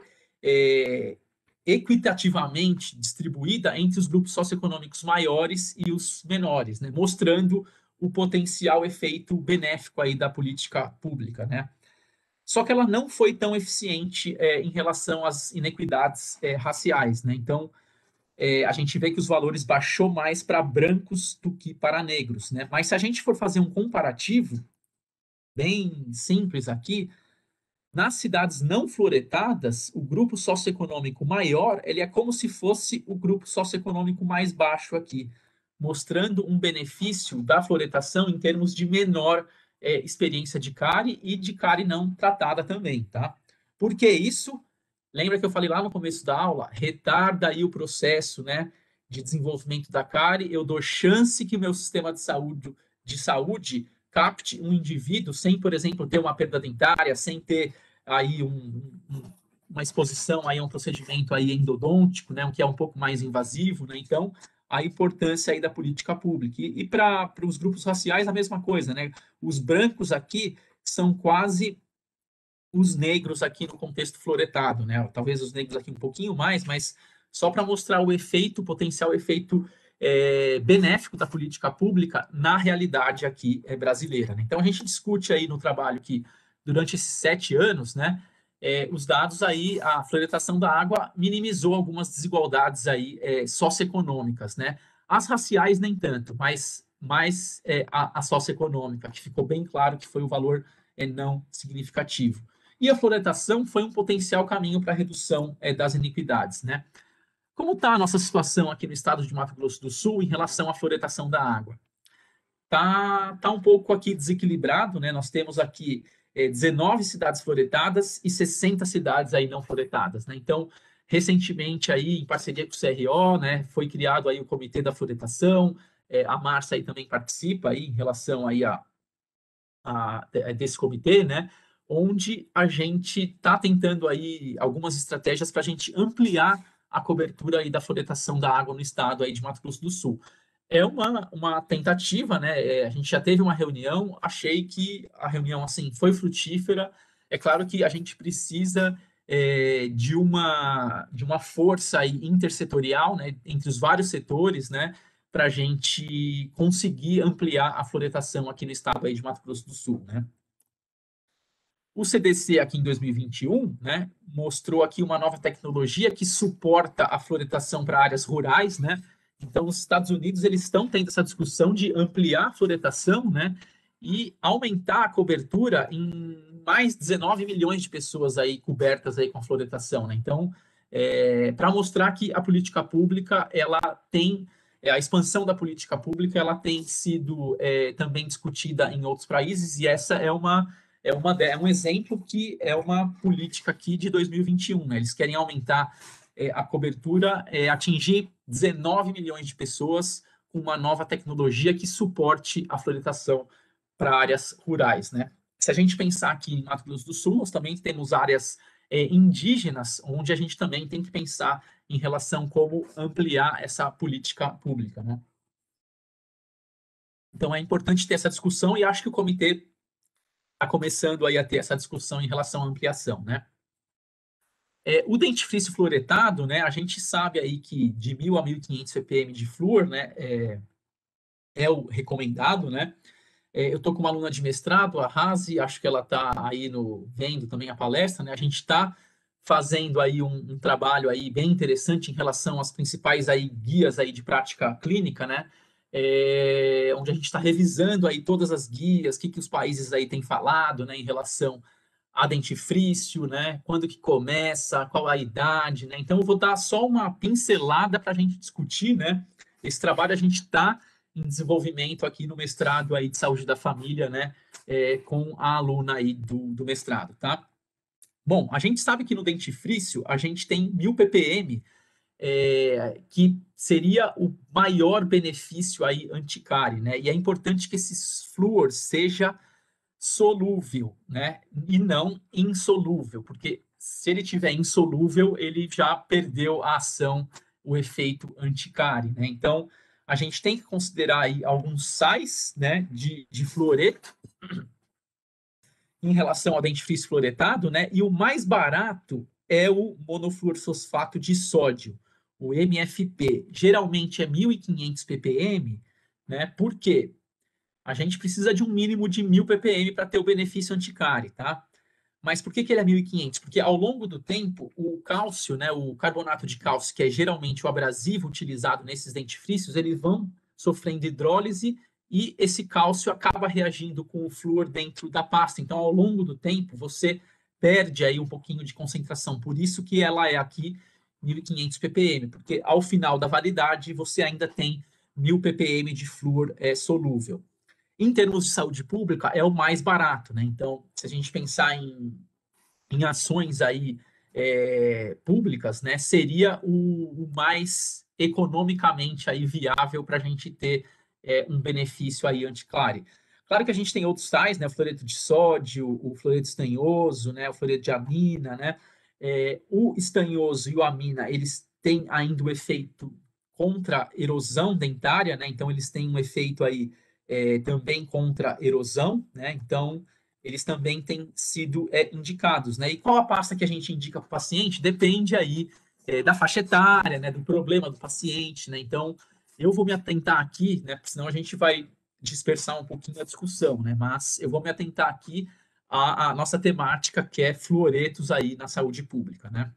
é, equitativamente distribuída entre os grupos socioeconômicos maiores e os menores, né? Mostrando o potencial efeito benéfico aí da política pública, né? Só que ela não foi tão eficiente é, em relação às inequidades é, raciais, né? Então, é, a gente vê que os valores baixou mais para brancos do que para negros, né? Mas se a gente for fazer um comparativo bem simples aqui, Nas cidades não fluoretadas, o grupo socioeconômico maior, ele é como se fosse o grupo socioeconômico mais baixo aqui, mostrando um benefício da fluoretação em termos de menor é, experiência de cárie e de cárie não tratada também, tá? Por que isso? Lembra que eu falei lá no começo da aula? Retarda aí o processo, né, de desenvolvimento da cárie, eu dou chance que o meu sistema de saúde, de saúde capte um indivíduo sem, por exemplo, ter uma perda dentária, sem ter aí um, um, uma exposição aí a um procedimento aí endodôntico, né, que é um pouco mais invasivo, né? Então, a importância aí da política pública. E, e para os grupos raciais, a mesma coisa, né? Os brancos aqui são quase os negros aqui no contexto floretado, né? Talvez os negros aqui um pouquinho mais, mas só para mostrar o efeito, o potencial efeito é, benéfico da política pública na realidade aqui é, brasileira. Né? Então a gente discute aí no trabalho que durante esses sete anos, né, é, os dados aí, a floretação da água minimizou algumas desigualdades aí é, socioeconômicas, né? As raciais nem tanto, mas mais é, a, a socioeconômica, que ficou bem claro que foi o valor é, não significativo. E a floretação foi um potencial caminho para a redução é, das iniquidades, né? Como está a nossa situação aqui no estado de Mato Grosso do Sul em relação à floretação da água? Tá, tá um pouco aqui desequilibrado, né? Nós temos aqui é, dezenove cidades floretadas e sessenta cidades aí não floretadas, né? Então, recentemente aí, em parceria com o C R O, né, foi criado aí o Comitê da Floretação, é, a Márcia aí também participa aí em relação aí a, a, desse comitê, né? Onde a gente está tentando aí algumas estratégias para a gente ampliar a cobertura aí da floretação da água no estado aí de Mato Grosso do Sul. É uma, uma tentativa, né? É, a gente já teve uma reunião, achei que a reunião assim foi frutífera. É claro que a gente precisa é, de uma de uma força aí intersetorial, né? Entre os vários setores, né? Para a gente conseguir ampliar a floretação aqui no estado aí de Mato Grosso do Sul, né? O C D C aqui em dois mil e vinte e um, né, mostrou aqui uma nova tecnologia que suporta a floretação para áreas rurais, né? Então, os Estados Unidos eles estão tendo essa discussão de ampliar a floretação, né, e aumentar a cobertura em mais dezenove milhões de pessoas aí cobertas aí com a floretação, né? Então, é, para mostrar que a política pública ela tem é, a expansão da política pública ela tem sido é, também discutida em outros países e essa é uma é, uma, é um exemplo que é uma política aqui de dois mil e vinte e um. Né? Eles querem aumentar é, a cobertura, é, atingir dezenove milhões de pessoas com uma nova tecnologia que suporte a floretação para áreas rurais. Né? Se a gente pensar aqui em Mato Grosso do Sul, nós também temos áreas é, indígenas, onde a gente também tem que pensar em relação a como ampliar essa política pública. Né? Então, é importante ter essa discussão e acho que o comitê está começando aí a ter essa discussão em relação à ampliação, né? É, o dentifrício fluoretado, né? A gente sabe aí que de mil a mil e quinhentos ppm de flúor, né? É, é o recomendado, né? É, eu estou com uma aluna de mestrado, a Razi, acho que ela está aí no vendo também a palestra, né? A gente está fazendo aí um, um trabalho aí bem interessante em relação às principais aí guias aí de prática clínica, né? É, onde a gente está revisando aí todas as guias, o que, que os países aí têm falado, né, em relação a dentifrício, né, quando que começa, qual a idade, né, então eu vou dar só uma pincelada para a gente discutir, né, esse trabalho a gente está em desenvolvimento aqui no mestrado aí de saúde da família, né, é, com a aluna aí do, do mestrado, tá? Bom, a gente sabe que no dentifrício a gente tem mil ppm, é, que seria o maior benefício aí anticárie, né? E é importante que esse flúor seja solúvel, né? E não insolúvel, porque se ele tiver insolúvel, ele já perdeu a ação, o efeito anticárie, né? Então, a gente tem que considerar aí alguns sais, né, de, de fluoreto em relação ao dentifrício fluoretado, né? E o mais barato é o monofluorfosfato de sódio, o M F P. Geralmente é mil e quinhentos ppm, né? Por quê? A gente precisa de um mínimo de mil ppm para ter o benefício anticárie, tá? Mas por que, que ele é mil e quinhentos? Porque ao longo do tempo, o cálcio, né, o carbonato de cálcio, que é geralmente o abrasivo utilizado nesses dentifrícios, eles vão sofrendo hidrólise e esse cálcio acaba reagindo com o flúor dentro da pasta. Então, ao longo do tempo, você perde aí um pouquinho de concentração. Por isso que ela é aqui mil e quinhentos ppm, porque ao final da validade você ainda tem mil ppm de flúor é, solúvel. Em termos de saúde pública, é o mais barato, né? Então, se a gente pensar em, em ações aí é, públicas, né, seria o, o mais economicamente aí viável para a gente ter é, um benefício aí anti-clare. Claro que a gente tem outros sais, né, o fluoreto de sódio, o fluoreto estanhoso, né, o fluoreto de amina, né, é, o estanhoso e o amina, eles têm ainda o efeito contra erosão dentária, né, então eles têm um efeito aí é, também contra erosão, né, então eles também têm sido é, indicados, né? E qual a pasta que a gente indica para o paciente? Depende aí é, da faixa etária, né? Do problema do paciente, né? Então, eu vou me atentar aqui, né? Porque senão a gente vai dispersar um pouquinho a discussão, né? Mas eu vou me atentar aqui à, à nossa temática, que é fluoretos aí na saúde pública, né?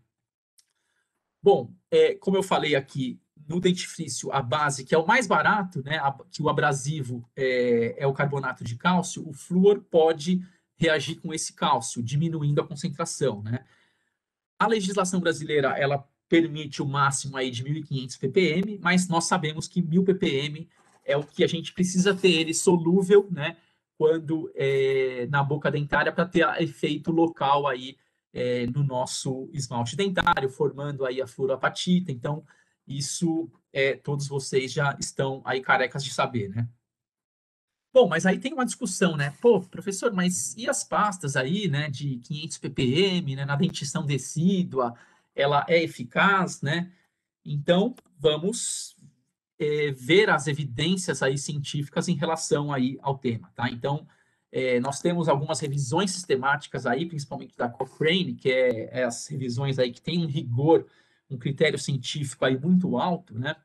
Bom, é, como eu falei aqui, no dentifrício, a base, que é o mais barato, né, a, que o abrasivo é, é o carbonato de cálcio, o flúor pode reagir com esse cálcio, diminuindo a concentração, né? A legislação brasileira, ela permite o máximo aí de mil e quinhentos ppm, mas nós sabemos que mil ppm é o que a gente precisa ter ele solúvel, né, quando é, na boca dentária para ter efeito local aí é, no nosso esmalte dentário, formando aí a fluorapatita. Então, isso é, todos vocês já estão aí carecas de saber, né? Bom, mas aí tem uma discussão, né? Pô, professor, mas e as pastas aí, né, de quinhentos ppm, né, na dentição decídua, ela é eficaz, né? Então, vamos é, ver as evidências aí científicas em relação aí ao tema, tá? Então, é, nós temos algumas revisões sistemáticas aí, principalmente da Cochrane, que é, é as revisões aí que tem um rigor, um critério científico aí muito alto, né?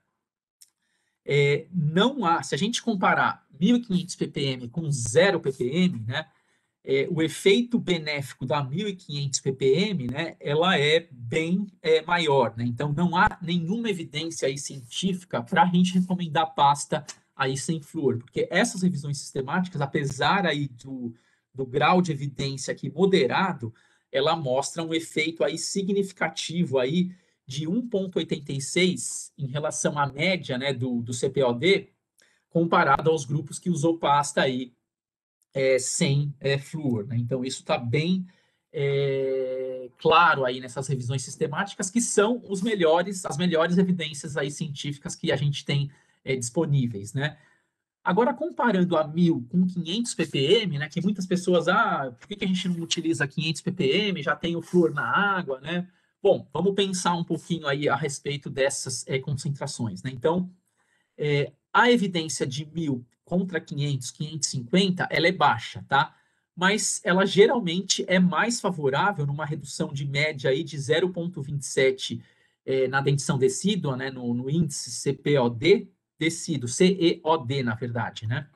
É, não há, se a gente comparar mil e quinhentos ppm com zero ppm, né, é, o efeito benéfico da mil e quinhentos ppm, né, ela é bem é, maior, né? Então não há nenhuma evidência aí científica para a gente recomendar pasta aí sem flúor, porque essas revisões sistemáticas, apesar aí do, do grau de evidência aqui moderado, ela mostra um efeito aí significativo aí de um vírgula oitenta e seis em relação à média, né, do, do C P O D, comparado aos grupos que usou pasta aí é, sem é, flúor, né? Então, isso está bem é, claro aí nessas revisões sistemáticas, que são os melhores, as melhores evidências aí científicas que a gente tem é, disponíveis, né? Agora, comparando a mil com quinhentos ppm, né, que muitas pessoas, ah, por que que a gente não utiliza quinhentos ppm, já tem o flúor na água, né? Bom, vamos pensar um pouquinho aí a respeito dessas é, concentrações, né? Então, é, a evidência de mil contra quinhentos, quinhentos e cinquenta, ela é baixa, tá? Mas ela geralmente é mais favorável numa redução de média aí de zero vírgula vinte e sete é, na dentição decídua, né, no, no índice C P O D, decíduo, C E O D, na verdade, né?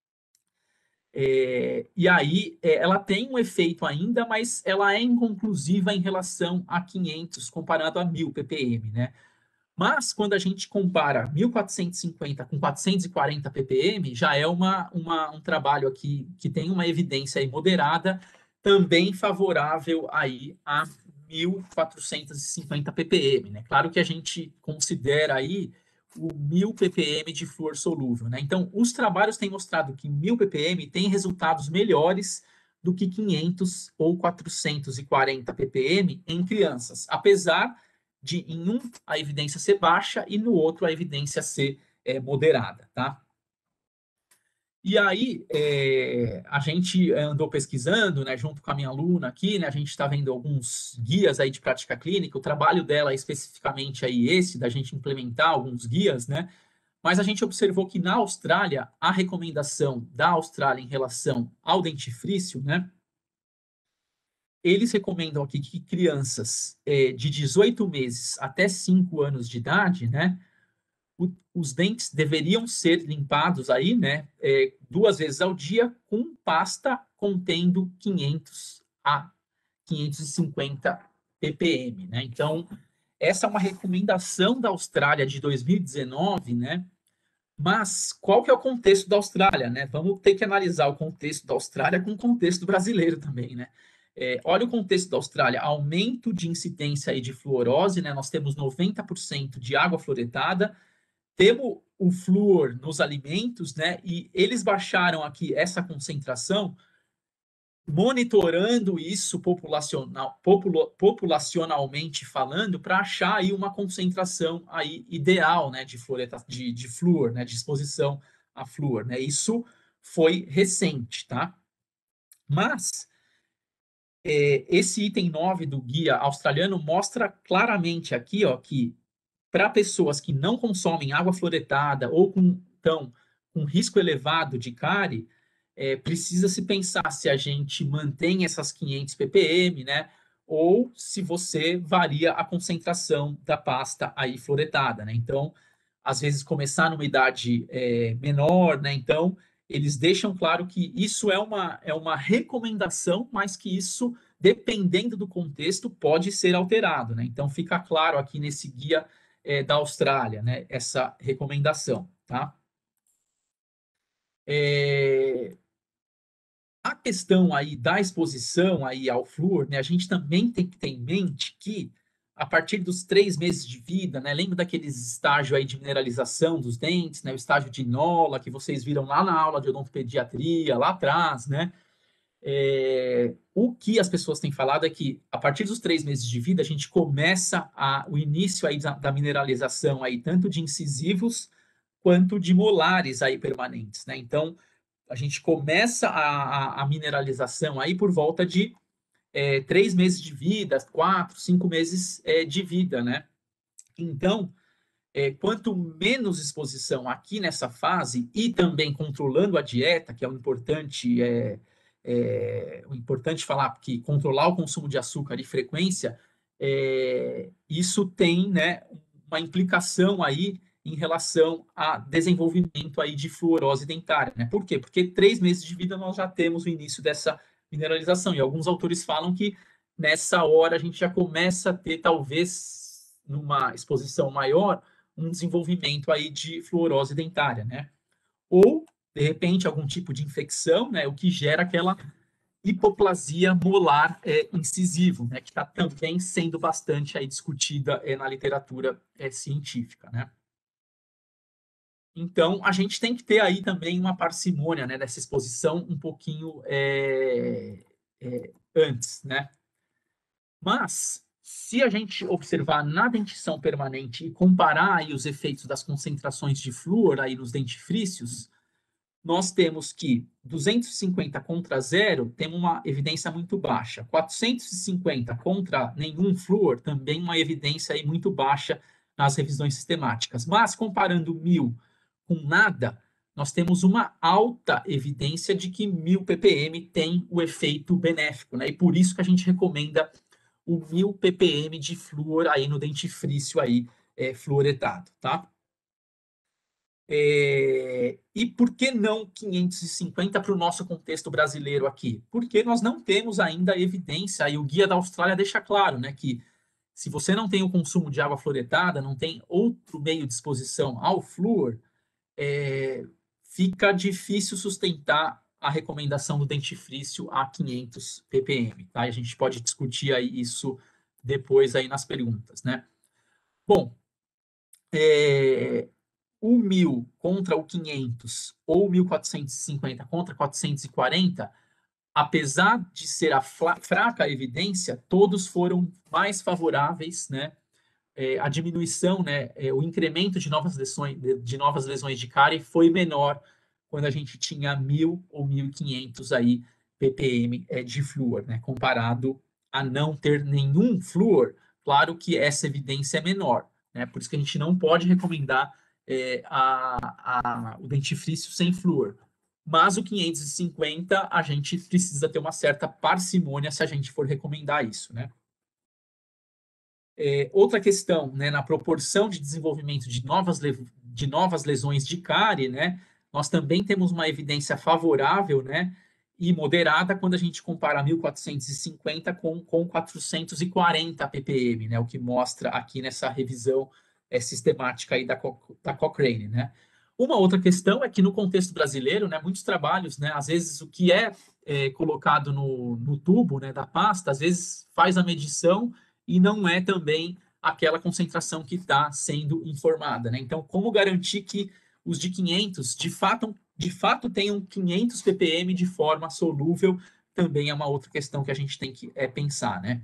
É, e aí é, ela tem um efeito ainda, mas ela é inconclusiva em relação a quinhentos comparado a mil ppm, né? Mas, quando a gente compara mil quatrocentos e cinquenta com quatrocentos e quarenta ppm, já é uma, uma, um trabalho aqui que tem uma evidência aí moderada, também favorável aí a mil quatrocentos e cinquenta ppm, né? Claro que a gente considera aí o mil ppm de flúor solúvel, né? Então, os trabalhos têm mostrado que mil ppm tem resultados melhores do que quinhentos ou quatrocentos e quarenta ppm em crianças, apesar de em um a evidência ser baixa e no outro a evidência ser é, moderada, tá? E aí é, a gente andou pesquisando, né, junto com a minha aluna aqui, né, a gente está vendo alguns guias aí de prática clínica. O trabalho dela é especificamente aí esse, da gente implementar alguns guias, né? Mas a gente observou que na Austrália a recomendação da Austrália em relação ao dentifrício, né? Eles recomendam aqui que crianças é, de dezoito meses até cinco anos de idade, né, o, os dentes deveriam ser limpados aí, né, é, duas vezes ao dia com pasta contendo quinhentos a quinhentos e cinquenta ppm, né? Então, essa é uma recomendação da Austrália de dois mil e dezenove, né? Mas qual que é o contexto da Austrália, né? Vamos ter que analisar o contexto da Austrália com o contexto brasileiro também, né? É, olha o contexto da Austrália, aumento de incidência aí de fluorose, né? Nós temos noventa por cento de água fluoretada, temos o flúor nos alimentos, né? E eles baixaram aqui essa concentração, monitorando isso populacional, popula, populacionalmente falando, para achar aí uma concentração aí ideal, né? De, fluoreta, de, de flúor, né? De exposição a flúor, né? Isso foi recente, tá? Mas é, esse item nove do guia australiano mostra claramente aqui, ó, que para pessoas que não consomem água fluoretada ou com, então, com risco elevado de cárie, é, precisa se pensar se a gente mantém essas quinhentos ppm, né? Ou se você varia a concentração da pasta aí fluoretada, né? Então, às vezes começar numa idade é, menor, né? Então, eles deixam claro que isso é uma, é uma recomendação, mas que isso, dependendo do contexto, pode ser alterado, né? Então, fica claro aqui nesse guia é, da Austrália, né? Essa recomendação, tá? É, a questão aí da exposição aí ao flúor, né, a gente também tem que ter em mente que a partir dos três meses de vida, né, lembra daqueles estágios aí de mineralização dos dentes, né, o estágio de Inola que vocês viram lá na aula de odontopediatria, lá atrás, né? É, o que as pessoas têm falado é que a partir dos três meses de vida a gente começa a, o início aí da, da mineralização aí tanto de incisivos quanto de molares aí permanentes, né? Então a gente começa a, a, a mineralização aí por volta de é, três meses de vida, quatro, cinco meses é, de vida, né? Então, é, quanto menos exposição aqui nessa fase e também controlando a dieta, que é o importante, é, é, o importante falar que controlar o consumo de açúcar e frequência, é, isso tem, né, uma implicação aí em relação a desenvolvimento aí de fluorose dentária, né? Por quê? Porque três meses de vida nós já temos o início dessa mineralização e alguns autores falam que nessa hora a gente já começa a ter talvez numa exposição maior um desenvolvimento aí de fluorose dentária, né? Ou, de repente, algum tipo de infecção, né? O que gera aquela hipoplasia molar é, incisivo, né? Que está também sendo bastante aí discutida é, na literatura é, científica, né? Então, a gente tem que ter aí também uma parcimônia, né? Dessa exposição um pouquinho é, é, antes, né? Mas, se a gente observar na dentição permanente e comparar aí os efeitos das concentrações de flúor aí nos dentifrícios, nós temos que duzentos e cinquenta contra zero tem uma evidência muito baixa. quatrocentos e cinquenta contra nenhum flúor também uma evidência aí muito baixa nas revisões sistemáticas. Mas, comparando mil com nada, nós temos uma alta evidência de que mil ppm tem o efeito benéfico, né? E por isso que a gente recomenda o mil ppm de flúor aí no dentifrício aí, é, fluoretado, tá? É, e por que não quinhentos e cinquenta para o nosso contexto brasileiro aqui? Porque nós não temos ainda evidência, e o Guia da Austrália deixa claro, né, que se você não tem o consumo de água fluoretada, não tem outro meio de exposição ao flúor, é, fica difícil sustentar a recomendação do dentifrício a quinhentos ppm, tá? A gente pode discutir aí isso depois aí nas perguntas, né? Bom, é, o mil contra o quinhentos ou mil quatrocentos e cinquenta contra quatrocentos e quarenta, apesar de ser a fraca a evidência, todos foram mais favoráveis, né? É, a diminuição, né, é, o incremento de novas lesões de, de novas lesões de cárie foi menor quando a gente tinha mil ou mil e quinhentos aí ppm é, de flúor, né, comparado a não ter nenhum flúor. Claro que essa evidência é menor, né, por isso que a gente não pode recomendar é, a, a, o dentifrício sem flúor. Mas o quinhentos e cinquenta a gente precisa ter uma certa parcimônia se a gente for recomendar isso, né? É, outra questão, né, na proporção de desenvolvimento de novas, de novas lesões de cárie, né, nós também temos uma evidência favorável, né, e moderada quando a gente compara mil quatrocentos e cinquenta com, com quatrocentos e quarenta ppm, né, o que mostra aqui nessa revisão é, sistemática aí da, da Cochrane, né. Uma outra questão é que no contexto brasileiro, né, muitos trabalhos, né, às vezes o que é, é, colocado no, no tubo, né, da pasta, às vezes faz a medição e não é também aquela concentração que está sendo informada, né? Então, como garantir que os de quinhentos, de fato, de fato tenham quinhentos ppm de forma solúvel, também é uma outra questão que a gente tem que é, pensar, né?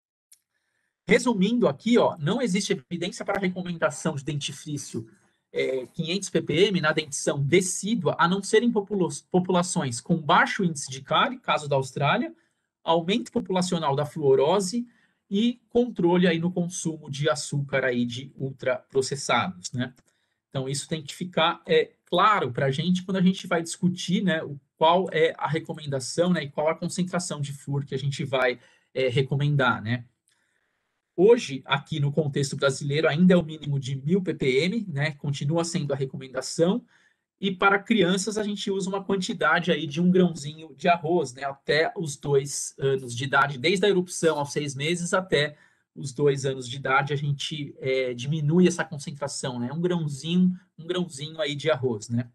Resumindo aqui, ó, não existe evidência para a recomendação de dentifrício é, quinhentos ppm na dentição decídua, a não ser em popula populações com baixo índice de cárie, caso da Austrália, aumento populacional da fluorose e controle aí no consumo de açúcar aí de ultraprocessados, né? Então, isso tem que ficar é, claro para a gente quando a gente vai discutir, né, o, qual é a recomendação, né, e qual a concentração de flúor que a gente vai é, recomendar, né? Hoje, aqui no contexto brasileiro, ainda é o mínimo de mil ppm, né? Continua sendo a recomendação. E para crianças, a gente usa uma quantidade aí de um grãozinho de arroz, né? Até os dois anos de idade, desde a erupção aos seis meses até os dois anos de idade, a gente é, diminui essa concentração, né? Um grãozinho, um grãozinho aí de arroz, né?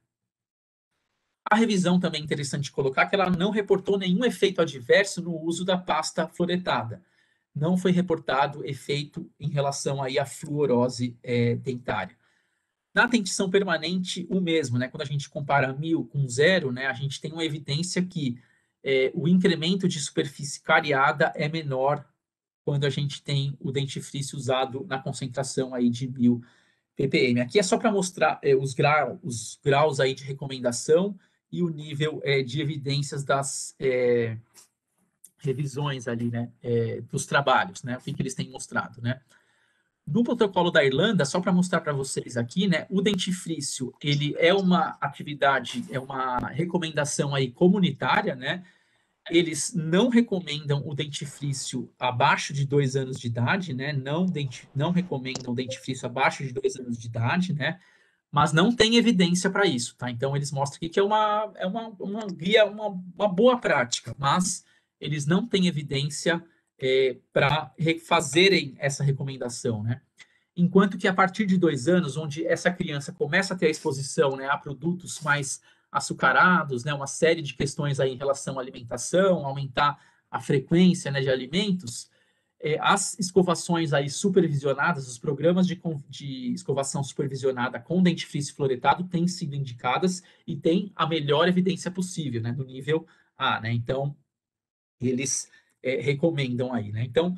A revisão também é interessante colocar que ela não reportou nenhum efeito adverso no uso da pasta fluoretada. Não foi reportado efeito em relação aí à fluorose é, dentária. Na dentição permanente, o mesmo, né? Quando a gente compara mil com zero, né, a gente tem uma evidência que é, o incremento de superfície cariada é menor quando a gente tem o dentifrício usado na concentração aí de mil ppm. Aqui é só para mostrar é, os, grau, os graus aí de recomendação e o nível é, de evidências das é, revisões ali, né, é, dos trabalhos, né, o que, que eles têm mostrado, né. No protocolo da Irlanda, só para mostrar para vocês aqui, né, o dentifrício, ele é uma atividade, é uma recomendação aí comunitária, né, eles não recomendam o dentifrício abaixo de dois anos de idade, né, não, denti, não recomendam o dentifrício abaixo de dois anos de idade, né, mas não tem evidência para isso, tá? Então, eles mostram aqui que é uma, é uma, uma guia, uma, uma boa prática, mas eles não têm evidência é, para fazerem essa recomendação, né? Enquanto que a partir de dois anos, onde essa criança começa a ter a exposição, né, a produtos mais açucarados, né, uma série de questões aí em relação à alimentação, aumentar a frequência, né, de alimentos, é, as escovações aí supervisionadas, os programas de, de escovação supervisionada com dentifrício fluoretado têm sido indicadas e têm a melhor evidência possível, né, no nível A, né? Então, eles é, recomendam aí, né? Então,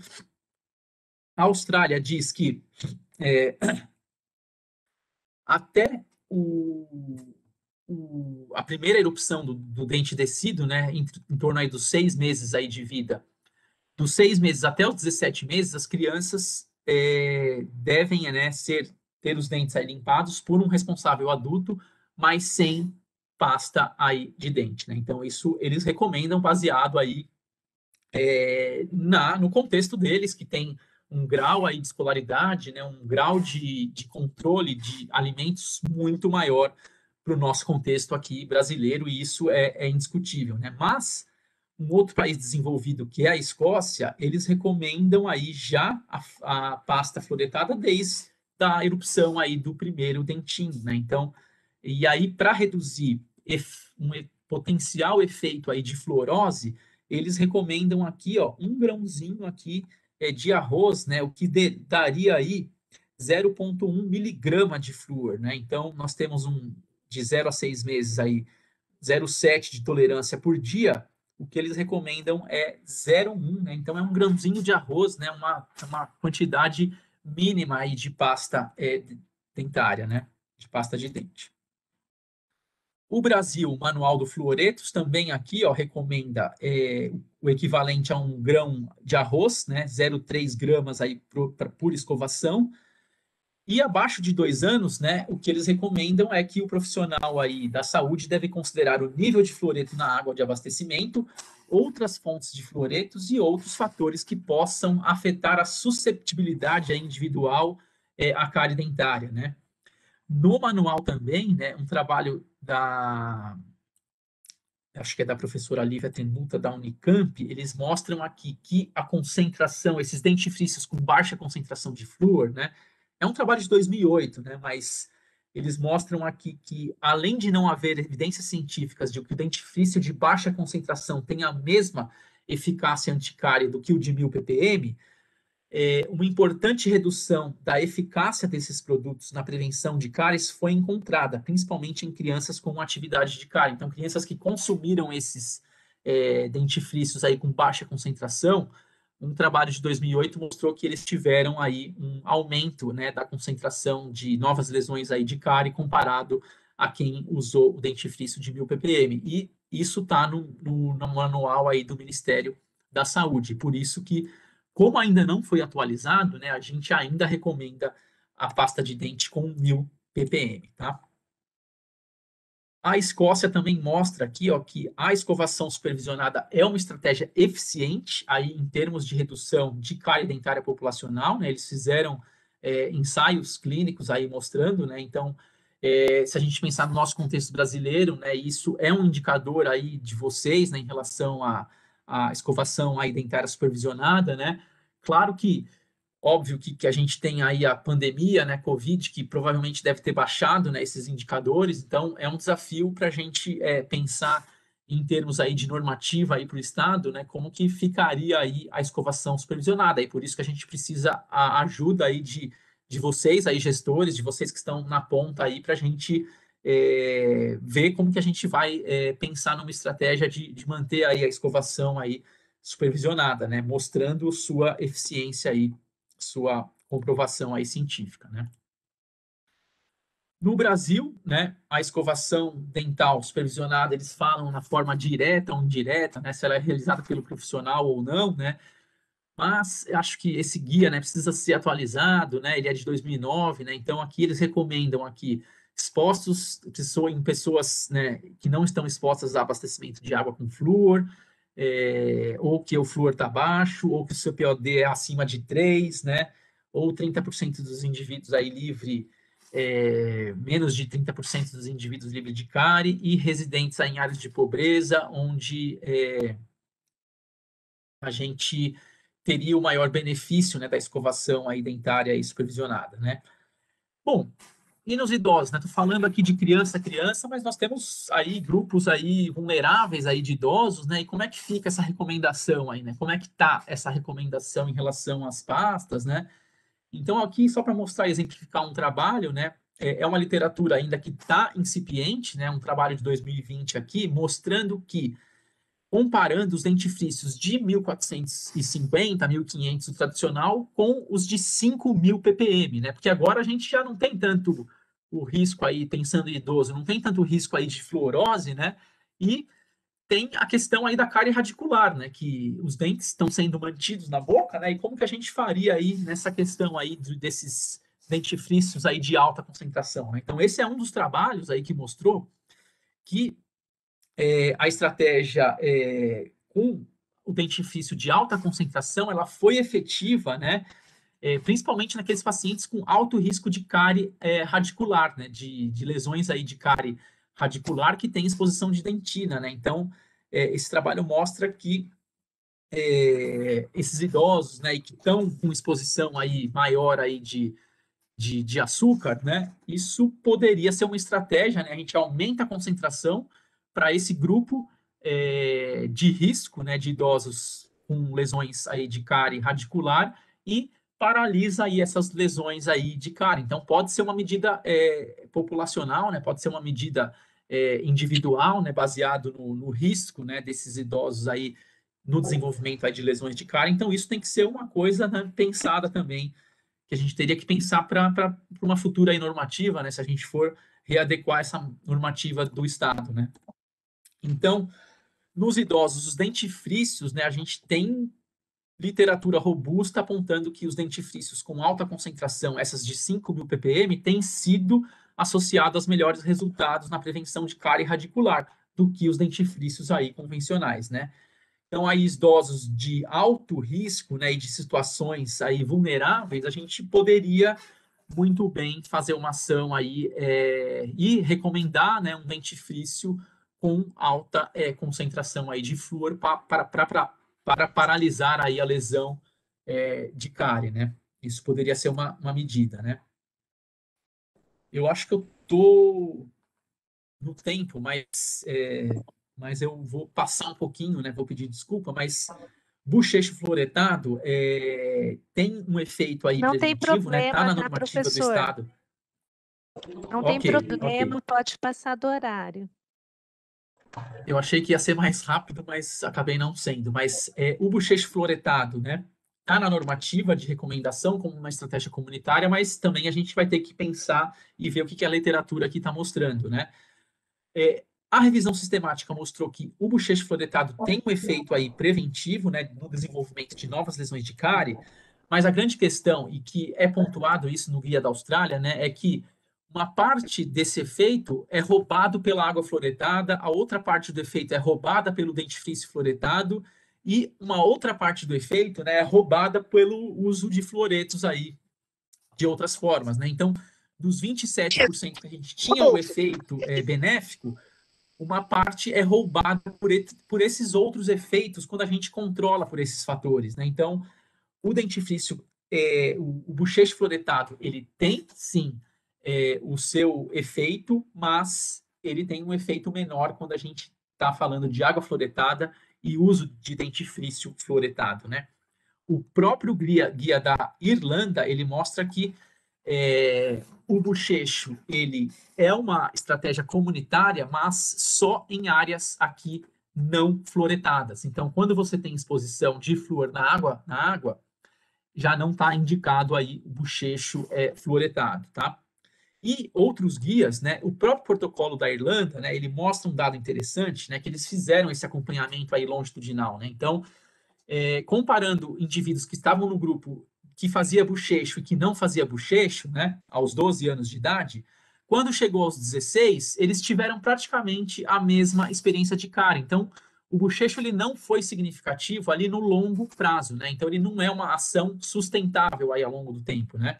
a Austrália diz que é, até o, o, a primeira erupção do, do dente descido, né, em, em torno aí dos seis meses aí de vida, dos seis meses até os dezessete meses, as crianças é, devem, né, ser, ter os dentes aí limpados por um responsável adulto, mas sem pasta aí de dente, né? Então, isso eles recomendam baseado aí é, na, no contexto deles, que tem um grau aí de escolaridade, né, um grau de, de controle de alimentos muito maior para o nosso contexto aqui brasileiro, e isso é, é indiscutível, né? Mas um outro país desenvolvido, que é a Escócia, eles recomendam aí já a, a pasta fluoretada desde a erupção aí do primeiro dentinho, né? Então, e aí para reduzir um potencial efeito aí de fluorose, eles recomendam aqui, ó, um grãozinho aqui é, de arroz, né? O que de, daria aí zero vírgula um miligrama de flúor, né? Então, nós temos um de zero a seis meses aí, zero vírgula sete de tolerância por dia, o que eles recomendam é zero vírgula um, né? Então, é um grãozinho de arroz, né? Uma, uma quantidade mínima aí de pasta é, dentária, né? De pasta de dente. O Brasil, o Manual do Fluoretos, também aqui ó, recomenda é, o equivalente a um grão de arroz, né, zero vírgula três gramas aí por, por escovação. E abaixo de dois anos, né, o que eles recomendam é que o profissional aí da saúde deve considerar o nível de fluoreto na água de abastecimento, outras fontes de fluoretos e outros fatores que possam afetar a susceptibilidade individual é, à cárie dentária, né? No manual também, né, um trabalho da, acho que é da professora Lívia Tenuta, da Unicamp, eles mostram aqui que a concentração, esses dentifrícios com baixa concentração de flúor, né, é um trabalho de dois mil e oito, né, mas eles mostram aqui que, além de não haver evidências científicas de que o dentifrício de baixa concentração tem a mesma eficácia anticárie do que o de mil ppm, é, uma importante redução da eficácia desses produtos na prevenção de cáries foi encontrada, principalmente em crianças com atividade de cárie. Então, crianças que consumiram esses é, dentifrícios aí com baixa concentração, um trabalho de dois mil e oito mostrou que eles tiveram aí um aumento, né, da concentração de novas lesões aí de cárie comparado a quem usou o dentifrício de mil ppm. E isso está no, no, no manual aí do Ministério da Saúde. Por isso que, como ainda não foi atualizado, né, a gente ainda recomenda a pasta de dente com mil ppm, tá? A Escócia também mostra aqui, ó, que a escovação supervisionada é uma estratégia eficiente aí em termos de redução de cárie dentária populacional, né? Eles fizeram é, ensaios clínicos aí mostrando, né? Então, é, se a gente pensar no nosso contexto brasileiro, né, isso é um indicador aí de vocês, né, em relação à, à escovação aí dentária supervisionada, né? Claro que óbvio que, que a gente tem aí a pandemia, né, Covid, que provavelmente deve ter baixado, né, esses indicadores, então é um desafio para a gente é, pensar em termos aí de normativa aí para o Estado, né, como que ficaria aí a escovação supervisionada, e por isso que a gente precisa a ajuda aí de, de vocês aí, gestores, de vocês que estão na ponta aí, para a gente é, ver como que a gente vai é, pensar numa estratégia de, de manter aí a escovação aí supervisionada, né, mostrando sua eficiência aí, sua comprovação aí científica, né? No Brasil, né, a escovação dental supervisionada, eles falam na forma direta ou indireta, né, se ela é realizada pelo profissional ou não, né? Mas acho que esse guia, né, precisa ser atualizado, né? Ele é de dois mil e nove, né? Então aqui eles recomendam aqui expostos pessoa, em pessoas, né, que não estão expostas a abastecimento de água com flúor, é, ou que o flúor está baixo, ou que o seu P O D é acima de três, né? Ou trinta por cento dos indivíduos aí livre, é, menos de trinta por cento dos indivíduos livre de cárie, e residentes aí em áreas de pobreza, onde é, a gente teria o maior benefício, né, da escovação aí dentária aí supervisionada, né? Bom, e nos idosos, né? Tô falando aqui de criança a criança, mas nós temos aí grupos aí vulneráveis aí de idosos, né? E como é que fica essa recomendação aí, né? Como é que tá essa recomendação em relação às pastas, né? Então aqui só para mostrar e exemplificar um trabalho, né? É é uma literatura ainda que está incipiente, né? Um trabalho de dois mil e vinte aqui, mostrando que, comparando os dentifrícios de mil quatrocentos e cinquenta, mil e quinhentos, o tradicional, com os de cinco mil ppm, né? Porque agora a gente já não tem tanto o risco aí, pensando em idoso, não tem tanto risco aí de fluorose, né? E tem a questão aí da cárie radicular, né? Que os dentes estão sendo mantidos na boca, né? E como que a gente faria aí nessa questão aí de, desses dentifrícios aí de alta concentração, né? Então, esse é um dos trabalhos aí que mostrou que é, a estratégia é, com o dentifrício de alta concentração, ela foi efetiva, né? É, principalmente naqueles pacientes com alto risco de cárie é, radicular, né? De, de lesões aí de cárie radicular que tem exposição de dentina, né? Então, é, esse trabalho mostra que é, esses idosos, né, que estão com exposição aí maior aí de, de, de açúcar, né? Isso poderia ser uma estratégia, né? A gente aumenta a concentração para esse grupo é, de risco, né, de idosos com lesões aí de cárie radicular e paralisa aí essas lesões aí de cárie. Então pode ser uma medida é, populacional, né? Pode ser uma medida é, individual, né? Baseado no, no risco, né? Desses idosos aí no desenvolvimento aí de lesões de cárie. Então isso tem que ser uma coisa, né, pensada também, que a gente teria que pensar para uma futura aí normativa, né, se a gente for readequar essa normativa do Estado, né. Então, nos idosos, os dentifrícios, né, a gente tem literatura robusta apontando que os dentifrícios com alta concentração, essas de cinco mil ppm, têm sido associados aos melhores resultados na prevenção de cárie radicular do que os dentifrícios aí convencionais, né. Então, aí, idosos de alto risco, né, e de situações aí vulneráveis, a gente poderia muito bem fazer uma ação aí é, e recomendar, né, um dentifrício com alta é, concentração aí de flúor para para paralisar aí a lesão é, de cárie, né? Isso poderia ser uma, uma medida, né? eu acho que eu tô no tempo, mas, é, mas eu vou passar um pouquinho, né? Vou pedir desculpa, mas bochecho fluoretado é, tem um efeito aí Não tem preventivo, né? Tá problema, na tá, normativa do professor? Estado. Não tem Ok, ok. problema, pode passar do horário. Eu achei que ia ser mais rápido, mas acabei não sendo. Mas é, o bochecho fluoretado, né? Está na normativa de recomendação como uma estratégia comunitária, mas também a gente vai ter que pensar e ver o que, que a literatura aqui está mostrando, né? É, a revisão sistemática mostrou que o bochecho fluoretado tem um efeito aí preventivo, né, no desenvolvimento de novas lesões de cárie, mas a grande questão, e que é pontuado isso no Guia da Austrália, né, é que uma parte desse efeito é roubado pela água fluoretada, a outra parte do efeito é roubada pelo dentifrício fluoretado, e uma outra parte do efeito, né, é roubada pelo uso de fluoretos aí, de outras formas, né? Então, dos vinte e sete por cento que a gente tinha o efeito é, benéfico, uma parte é roubada por, por esses outros efeitos quando a gente controla por esses fatores, né? Então, o dentifrício, é, o, o bochecho fluoretado, ele tem sim é, o seu efeito, mas ele tem um efeito menor quando a gente está falando de água fluoretada e uso de dentifrício fluoretado, né? O próprio guia, guia da Irlanda, ele mostra que é, o bochecho, ele é uma estratégia comunitária, mas só em áreas aqui não fluoretadas. Então, quando você tem exposição de flúor na água, na água, já não está indicado aí o bochecho é, fluoretado, tá? E outros guias, né? O próprio protocolo da Irlanda, né? Ele mostra um dado interessante, né? Que eles fizeram esse acompanhamento aí longitudinal, né? Então, é, comparando indivíduos que estavam no grupo que fazia bochecho e que não fazia bochecho, né, aos doze anos de idade, quando chegou aos dezesseis, eles tiveram praticamente a mesma experiência de cárie. Então, o bochecho ele não foi significativo ali no longo prazo, né? Então, ele não é uma ação sustentável aí ao longo do tempo, né?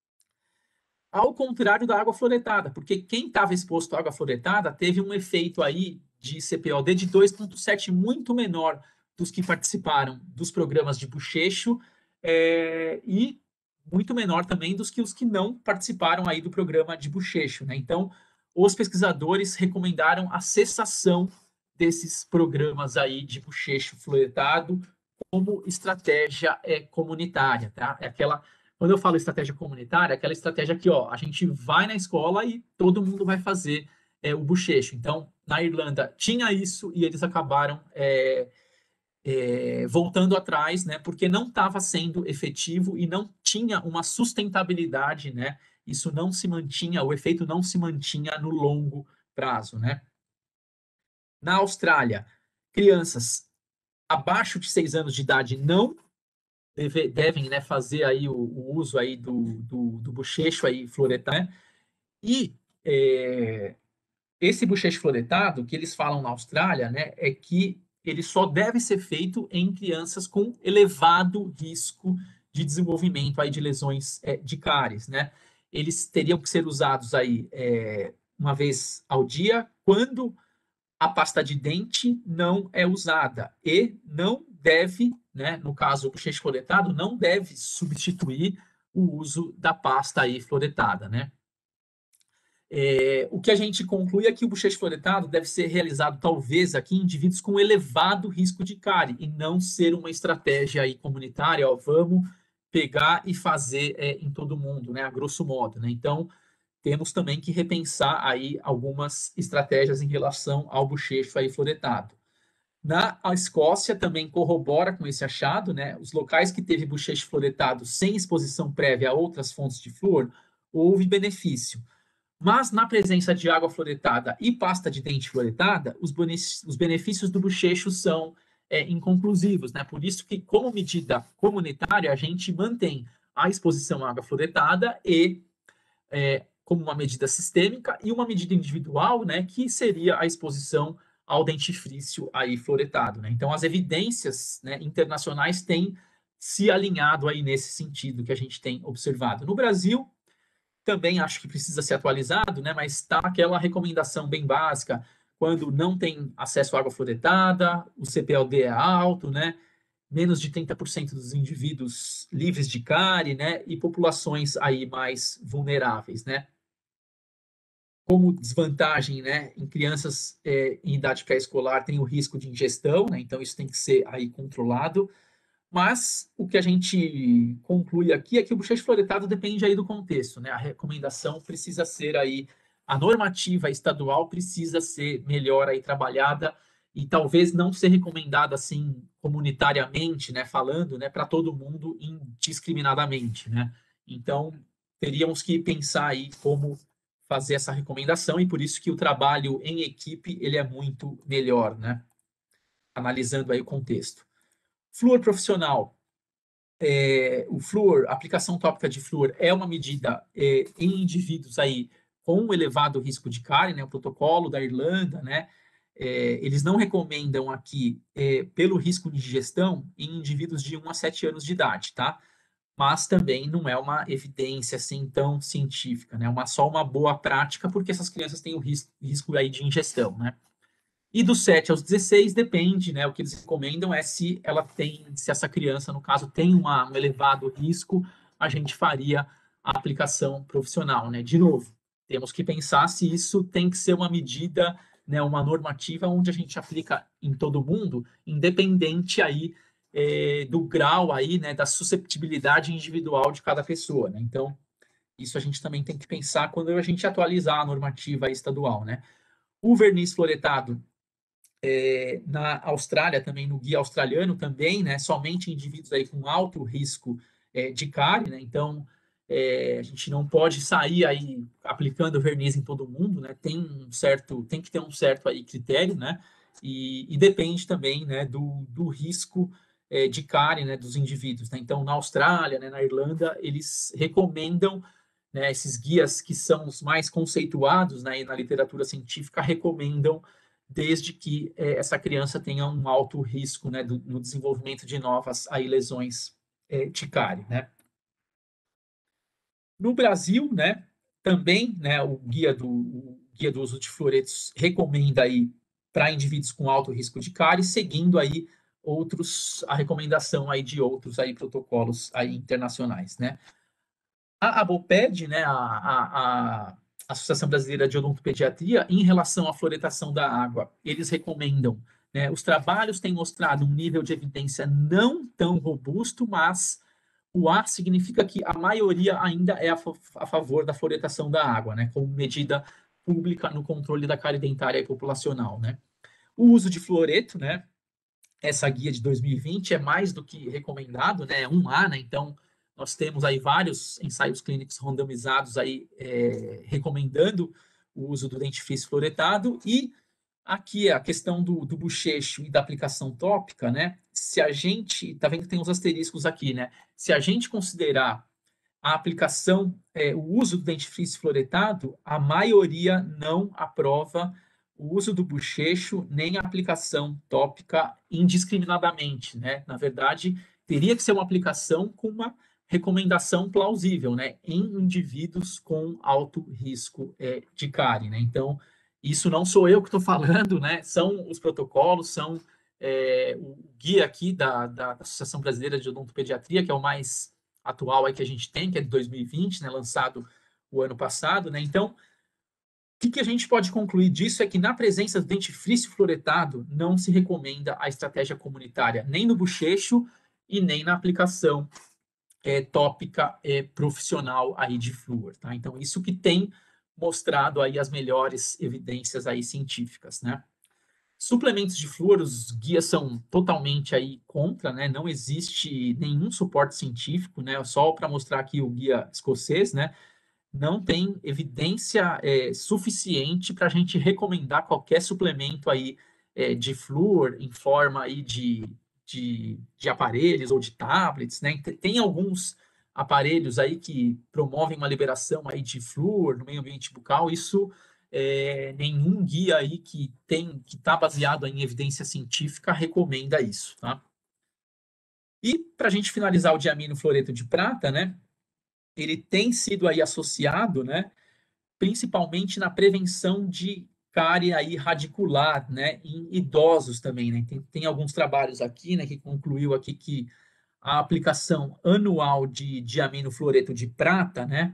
Ao contrário da água fluoretada, porque quem estava exposto à água fluoretada teve um efeito aí de C P O D de dois vírgula sete muito menor dos que participaram dos programas de bochecho é, e muito menor também dos que os que não participaram aí do programa de bochecho, né? Então, os pesquisadores recomendaram a cessação desses programas aí de bochecho fluoretado como estratégia é, comunitária, tá? É aquela quando eu falo estratégia comunitária, é aquela estratégia que, ó, a gente vai na escola e todo mundo vai fazer é, o bochecho. Então, na Irlanda tinha isso e eles acabaram é, é, voltando atrás, né, porque não estava sendo efetivo e não tinha uma sustentabilidade, né? Isso não se mantinha, o efeito não se mantinha no longo prazo, né? Na Austrália, crianças abaixo de seis anos de idade não deve, devem, né, fazer aí o, o uso aí do, do, do bochecho aí fluoretado, né? E é, esse bochecho fluoretado que eles falam na Austrália, né, é que ele só deve ser feito em crianças com elevado risco de desenvolvimento aí de lesões é, de cáries, né? Eles teriam que ser usados aí é, uma vez ao dia, quando a pasta de dente não é usada e não deve, né, no caso o bochecho fluoretado, não deve substituir o uso da pasta aí fluoretada, né? É, o que a gente conclui é que o bochecho fluoretado deve ser realizado talvez aqui em indivíduos com elevado risco de cárie e não ser uma estratégia aí comunitária, ó, vamos pegar e fazer é, em todo mundo, né, a grosso modo, né? Então, temos também que repensar aí algumas estratégias em relação ao bochecho aí fluoretado. Na Escócia também corrobora com esse achado, né? Os locais que teve bochecho fluoretado sem exposição prévia a outras fontes de flúor, houve benefício. Mas na presença de água fluoretada e pasta de dente fluoretada, os, os benefícios do bochecho são é, inconclusivos, né? Por isso que, como medida comunitária, a gente mantém a exposição à água fluoretada e é, como uma medida sistêmica e uma medida individual, né, que seria a exposição ao dentifrício aí fluoretado, né? Então, as evidências, né, internacionais têm se alinhado aí nesse sentido que a gente tem observado. No Brasil, também acho que precisa ser atualizado, né, mas está aquela recomendação bem básica, quando não tem acesso à água fluoretada, o C P L D é alto, né, menos de trinta por cento dos indivíduos livres de cárie, né, e populações aí mais vulneráveis, né. como desvantagem, né, em crianças é, em idade pré-escolar tem o risco de ingestão, né, então isso tem que ser aí controlado. Mas o que a gente conclui aqui é que o bochecho fluoretado depende aí do contexto, né? A recomendação precisa ser aí, a normativa estadual precisa ser melhor aí trabalhada e talvez não ser recomendada assim comunitariamente, né? Falando, né? Para todo mundo indiscriminadamente, né? Então teríamos que pensar aí como fazer essa recomendação e por isso que o trabalho em equipe ele é muito melhor, né? Analisando aí o contexto. Flúor profissional. É, o flúor, a aplicação tópica de flúor é uma medida é, em indivíduos aí com elevado risco de cárie, né? O protocolo da Irlanda, né? É, eles não recomendam aqui é, pelo risco de ingestão em indivíduos de um a sete anos de idade, tá? Mas também não é uma evidência assim tão científica, né? É uma, só uma boa prática porque essas crianças têm o risco, risco aí de ingestão, né? E dos sete aos dezesseis depende, né? O que eles recomendam é se ela tem, se essa criança, no caso, tem uma, um elevado risco, a gente faria a aplicação profissional, né? De novo, temos que pensar se isso tem que ser uma medida, né, uma normativa onde a gente aplica em todo mundo, independente aí é, do grau aí, né, da susceptibilidade individual de cada pessoa, né? Então, isso a gente também tem que pensar quando a gente atualizar a normativa estadual, né? O verniz fluoretado é, na Austrália também, no guia australiano também, né, somente indivíduos aí com alto risco é, de cárie, né, então é, a gente não pode sair aí aplicando verniz em todo mundo, né, tem um certo, tem que ter um certo aí critério, né, e, e depende também, né, do, do risco é, de cárie, né, dos indivíduos, né, então na Austrália, né, na Irlanda, eles recomendam, né, esses guias que são os mais conceituados, né, na literatura científica recomendam desde que é, essa criança tenha um alto risco, né, do, no desenvolvimento de novas aí, lesões é, de cárie, né. No Brasil, né, também, né, o guia do, o guia do uso de fluoretos recomenda aí para indivíduos com alto risco de cárie, seguindo aí outros, a recomendação aí de outros aí protocolos aí internacionais, né. A ABOPED, né, a, a, a Associação Brasileira de Odontopediatria, em relação à fluoretação da água, eles recomendam, né, os trabalhos têm mostrado um nível de evidência não tão robusto, mas o A significa que a maioria ainda é a, a favor da fluoretação da água, né, como medida pública no controle da cárie dentária e populacional, né. O uso de fluoreto, né, essa guia de dois mil e vinte é mais do que recomendado, né, é um A, né, então nós temos aí vários ensaios clínicos randomizados aí é, recomendando o uso do dentifrício fluoretado e aqui a questão do, do bochecho e da aplicação tópica, né? Se a gente, tá vendo que tem uns asteriscos aqui, né? Se a gente considerar a aplicação, é, o uso do dentifrício fluoretado, a maioria não aprova o uso do bochecho nem a aplicação tópica indiscriminadamente, né? Na verdade, teria que ser uma aplicação com uma recomendação plausível, né? Em indivíduos com alto risco é, de cárie, né? Então, isso não sou eu que estou falando, né? São os protocolos, são é, o guia aqui da, da Associação Brasileira de Odontopediatria, que é o mais atual aí que a gente tem, que é de dois mil e vinte, né, lançado o ano passado, né? Então, o que, que a gente pode concluir disso é que na presença do dentifrício fluoretado não se recomenda a estratégia comunitária nem no bochecho e nem na aplicação é, tópica é, profissional aí de flúor, tá? Então, isso que tem mostrado aí as melhores evidências aí científicas, né? Suplementos de flúor, os guias são totalmente aí contra, né? Não existe nenhum suporte científico, né? Só para mostrar aqui o guia escocês, né? Não tem evidência é, suficiente para a gente recomendar qualquer suplemento aí é, de flúor em forma aí de, de, de aparelhos ou de tablets, né? Tem alguns aparelhos aí que promovem uma liberação aí de flúor no meio ambiente bucal, isso é, nenhum guia aí que tem que está baseado em evidência científica recomenda isso, tá? E para a gente finalizar o diaminofluoreto de prata, né? Ele tem sido aí associado, né? Principalmente na prevenção de cárie aí radicular, né? Em idosos também, né? Tem, tem alguns trabalhos aqui, né? Que concluiu aqui que a aplicação anual de diaminofluoreto de prata, né?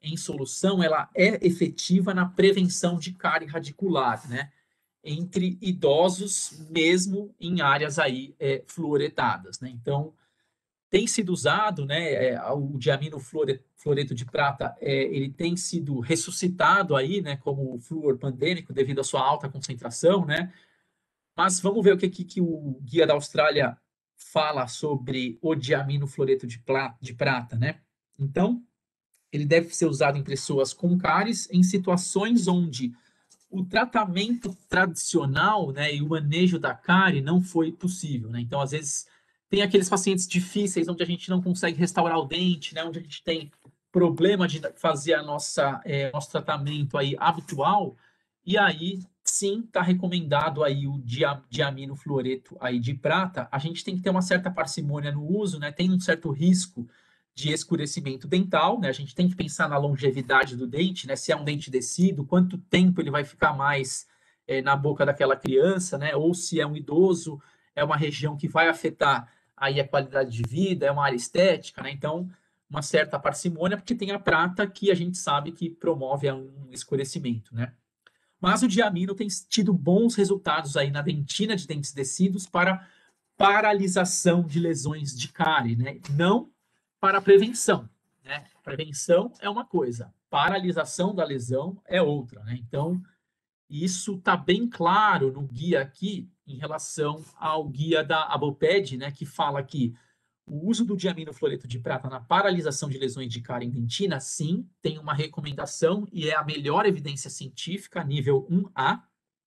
em solução, ela é efetiva na prevenção de cárie radicular, né? Entre idosos, mesmo em áreas aí é, fluoretadas, né? Então, tem sido usado, né? É, o diaminofluoreto de prata, é, ele tem sido ressuscitado aí, né? Como flúor pandêmico devido à sua alta concentração, né? Mas vamos ver o que, que, que o Guia da Austrália fala sobre o diaminofluoreto de, de prata, né? Então, ele deve ser usado em pessoas com cáries em situações onde o tratamento tradicional, né, e o manejo da cárie não foi possível, né? Então, às vezes, tem aqueles pacientes difíceis onde a gente não consegue restaurar o dente, né, onde a gente tem problema de fazer a nossa, é, nosso tratamento aí habitual, e aí sim está recomendado aí o dia, diaminofluoreto aí de prata. A gente tem que ter uma certa parcimônia no uso, né? Tem um certo risco de escurecimento dental, né? A gente tem que pensar na longevidade do dente, né? Se é um dente descido, quanto tempo ele vai ficar mais é, na boca daquela criança, né? Ou se é um idoso, é uma região que vai afetar aí a qualidade de vida, é uma área estética, né? Então, uma certa parcimônia, porque tem a prata que a gente sabe que promove um escurecimento, né? Mas o diamino tem tido bons resultados aí na dentina de dentes descidos para paralisação de lesões de cárie, né? Não para prevenção, né? Prevenção é uma coisa, paralisação da lesão é outra, né? Então, isso está bem claro no guia aqui em relação ao guia da Aboped, né? Que fala que o uso do diaminofluoreto de prata na paralisação de lesões de cárie em dentina, sim, tem uma recomendação e é a melhor evidência científica, nível um A.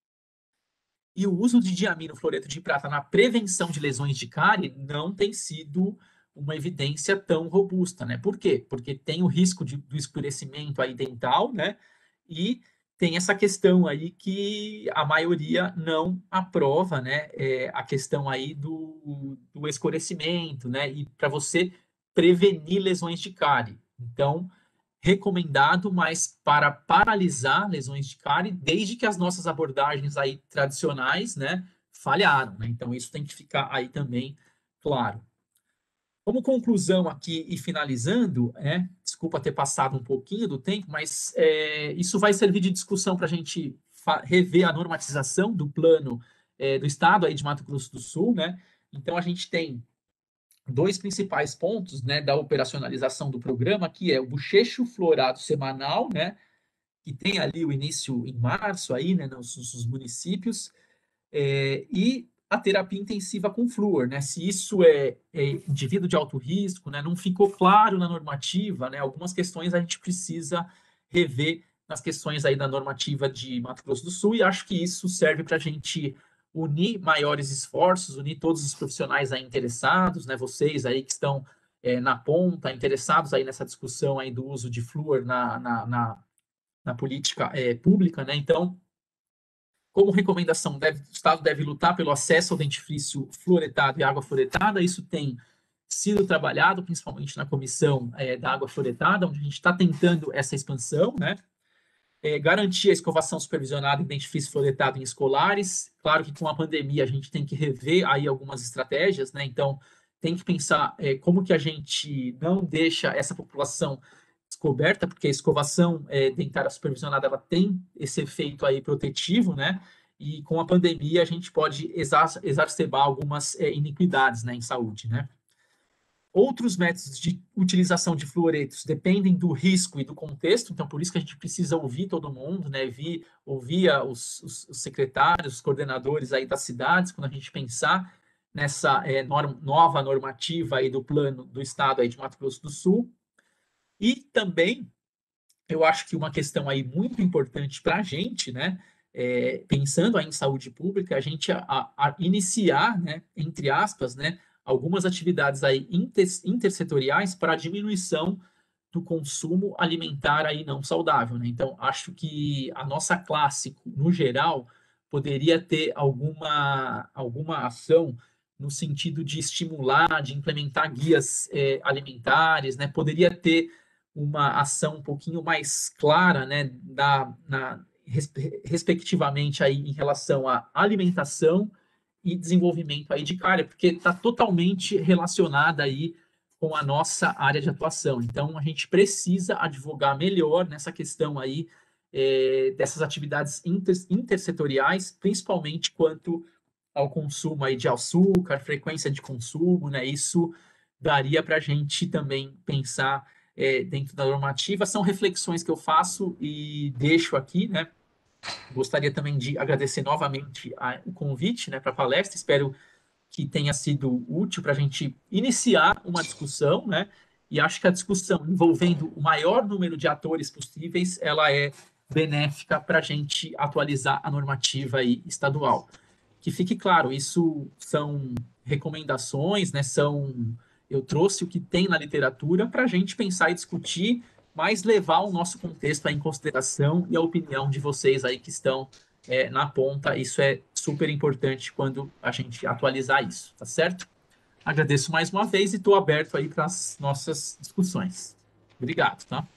E o uso de diaminofluoreto de prata na prevenção de lesões de cárie não tem sido uma evidência tão robusta, né? Por quê? Porque tem o risco de, do escurecimento aí dental, né? E tem essa questão aí que a maioria não aprova, né? É a questão aí do, do escurecimento, né? E para você prevenir lesões de cárie. Então, recomendado, mas para paralisar lesões de cárie, desde que as nossas abordagens aí tradicionais, né, falharam, né? Então, isso tem que ficar aí também claro. Como conclusão aqui e finalizando, é, desculpa ter passado um pouquinho do tempo, mas é, isso vai servir de discussão para a gente rever a normatização do plano é, do Estado aí de Mato Grosso do Sul, né? Então, a gente tem dois principais pontos, né, da operacionalização do programa, que é o bochecho florado semanal, né, que tem ali o início em março, aí, né, nos, nos municípios, é, e a terapia intensiva com flúor, né? Se isso é, é indivíduo de alto risco, né? Não ficou claro na normativa, né? Algumas questões a gente precisa rever nas questões aí da normativa de Mato Grosso do Sul, e acho que isso serve para a gente unir maiores esforços, unir todos os profissionais aí interessados, né? Vocês aí que estão é, na ponta, interessados aí nessa discussão aí do uso de flúor na, na, na, na política é, pública, né? Então, como recomendação, deve, o Estado deve lutar pelo acesso ao dentifrício fluoretado e água fluoretada. Isso tem sido trabalhado, principalmente na comissão é, da água fluoretada, onde a gente está tentando essa expansão, né? É, garantir a escovação supervisionada em dentifrício fluoretado em escolares. Claro que com a pandemia a gente tem que rever aí algumas estratégias, né? Então, tem que pensar é, como que a gente não deixa essa população descoberta, porque a escovação é, dentária supervisionada ela tem esse efeito aí protetivo, né? E com a pandemia a gente pode exacerbar algumas é, iniquidades, né, em saúde, né? Outros métodos de utilização de fluoretos dependem do risco e do contexto, então por isso que a gente precisa ouvir todo mundo, né? Vi, ouvir os, os, os secretários, os coordenadores aí das cidades, quando a gente pensar nessa é, norma, nova normativa aí do plano do estado aí de Mato Grosso do Sul. E também, eu acho que uma questão aí muito importante para a gente, né, é, pensando aí em saúde pública, a gente a, a iniciar, né, entre aspas, né, algumas atividades aí inter, intersetoriais para a diminuição do consumo alimentar aí não saudável, né? Então, acho que a nossa classe, no geral, poderia ter alguma, alguma ação no sentido de estimular, de implementar guias é, alimentares, né? Poderia ter uma ação um pouquinho mais clara, né, da, na, respectivamente aí em relação à alimentação e desenvolvimento aí de cárie, porque está totalmente relacionada aí com a nossa área de atuação. Então, a gente precisa advogar melhor nessa questão aí é, dessas atividades inter, intersetoriais, principalmente quanto ao consumo aí de açúcar, frequência de consumo, né? Isso daria para a gente também pensar é, dentro da normativa. São reflexões que eu faço e deixo aqui, né? Gostaria também de agradecer novamente a, o convite, né, para a palestra. Espero que tenha sido útil para a gente iniciar uma discussão, né? E acho que a discussão envolvendo o maior número de atores possíveis, ela é benéfica para a gente atualizar a normativa aí estadual. Que fique claro, isso são recomendações, né? São, eu trouxe o que tem na literatura para a gente pensar e discutir, mas levar o nosso contexto aí em consideração e a opinião de vocês aí que estão é, na ponta. Isso é super importante quando a gente atualizar isso, tá certo? Agradeço mais uma vez e estou aberto aí para as nossas discussões. Obrigado, tá?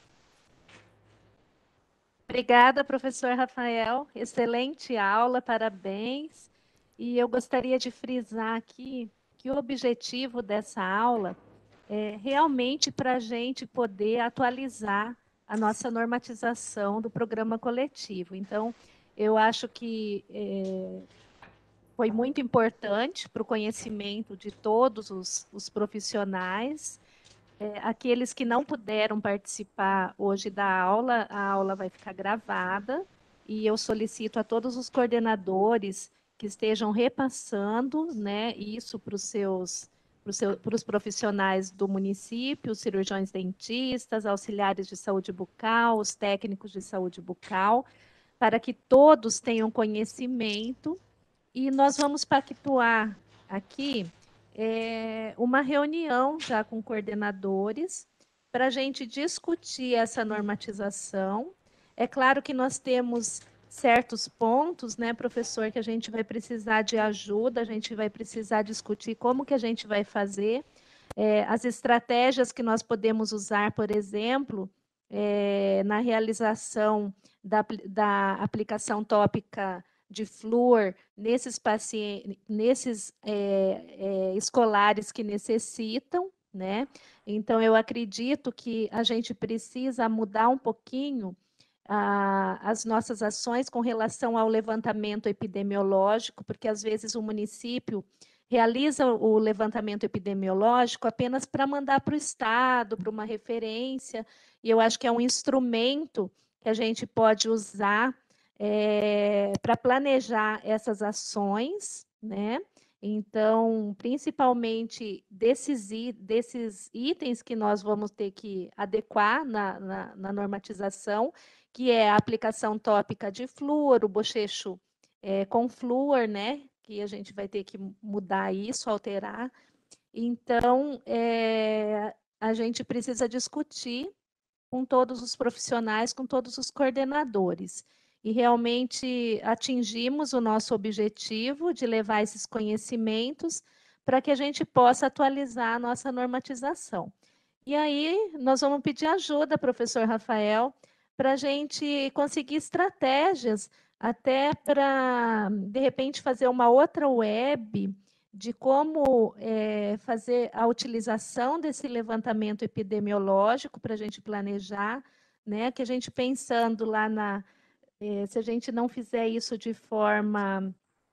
Obrigada, professor Rafael. Excelente aula, parabéns. E eu gostaria de frisar aqui que o objetivo dessa aula é realmente para a gente poder atualizar a nossa normatização do programa coletivo. Então, eu acho que é, foi muito importante para o conhecimento de todos os, os profissionais. É, aqueles que não puderam participar hoje da aula, a aula vai ficar gravada e eu solicito a todos os coordenadores que estejam repassando, né, isso para os seus para os profissionais do município, os cirurgiões dentistas, auxiliares de saúde bucal, os técnicos de saúde bucal, para que todos tenham conhecimento. E nós vamos pactuar aqui é, uma reunião já com coordenadores para a gente discutir essa normatização. É claro que nós temos certos pontos, né, professor, que a gente vai precisar de ajuda, a gente vai precisar discutir como que a gente vai fazer, é, as estratégias que nós podemos usar, por exemplo, é, na realização da, da aplicação tópica de flúor nesses pacientes, nesses é, é, escolares que necessitam, né? Então, eu acredito que a gente precisa mudar um pouquinho ah, as nossas ações com relação ao levantamento epidemiológico, porque às vezes o município realiza o levantamento epidemiológico apenas para mandar para o Estado, para uma referência, e eu acho que é um instrumento que a gente pode usar é, para planejar essas ações, né? Então, principalmente desses, desses itens que nós vamos ter que adequar na, na, na normatização, que é a aplicação tópica de flúor, o bochecho é, com flúor, né? Que a gente vai ter que mudar isso, alterar. Então, é, a gente precisa discutir com todos os profissionais, com todos os coordenadores. E realmente atingimos o nosso objetivo de levar esses conhecimentos para que a gente possa atualizar a nossa normatização. E aí, nós vamos pedir ajuda, professor Rafael, para a gente conseguir estratégias até para, de repente, fazer uma outra web de como é, fazer a utilização desse levantamento epidemiológico para a gente planejar, né? Que a gente pensando lá na. É, se a gente não fizer isso de forma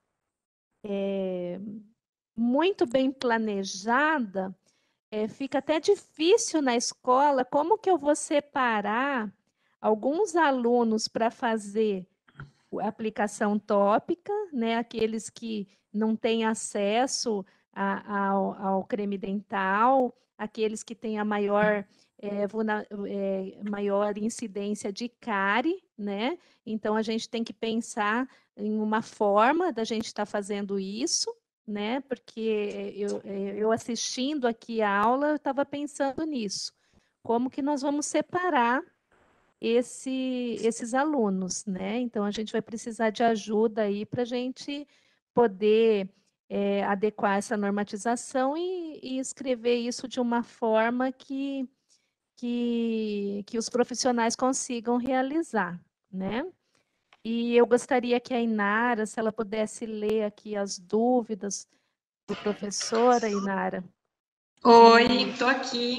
é, muito bem planejada, é, fica até difícil na escola. Como que eu vou separar alguns alunos para fazer a aplicação tópica, né? Aqueles que não têm acesso a, ao, ao creme dental, aqueles que têm a maior, é, vulna, é, maior incidência de cárie, né? Então, a gente tem que pensar em uma forma da gente estar tá fazendo isso, né? Porque eu, eu assistindo aqui a aula, eu estava pensando nisso. Como que nós vamos separar esse, esses alunos, né? Então, a gente vai precisar de ajuda aí para a gente poder é, adequar essa normatização e, e escrever isso de uma forma que, que, que os profissionais consigam realizar, né? E eu gostaria que a Inara, se ela pudesse ler aqui as dúvidas do professor, Inara. Oi, tô aqui.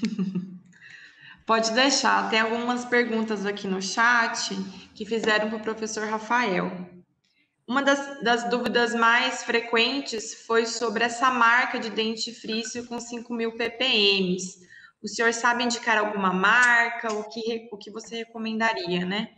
Pode deixar, tem algumas perguntas aqui no chat que fizeram para o professor Rafael. Uma das, das dúvidas mais frequentes foi sobre essa marca de dentifrício com cinco mil ppm. O senhor sabe indicar alguma marca, o que, o que você recomendaria, né?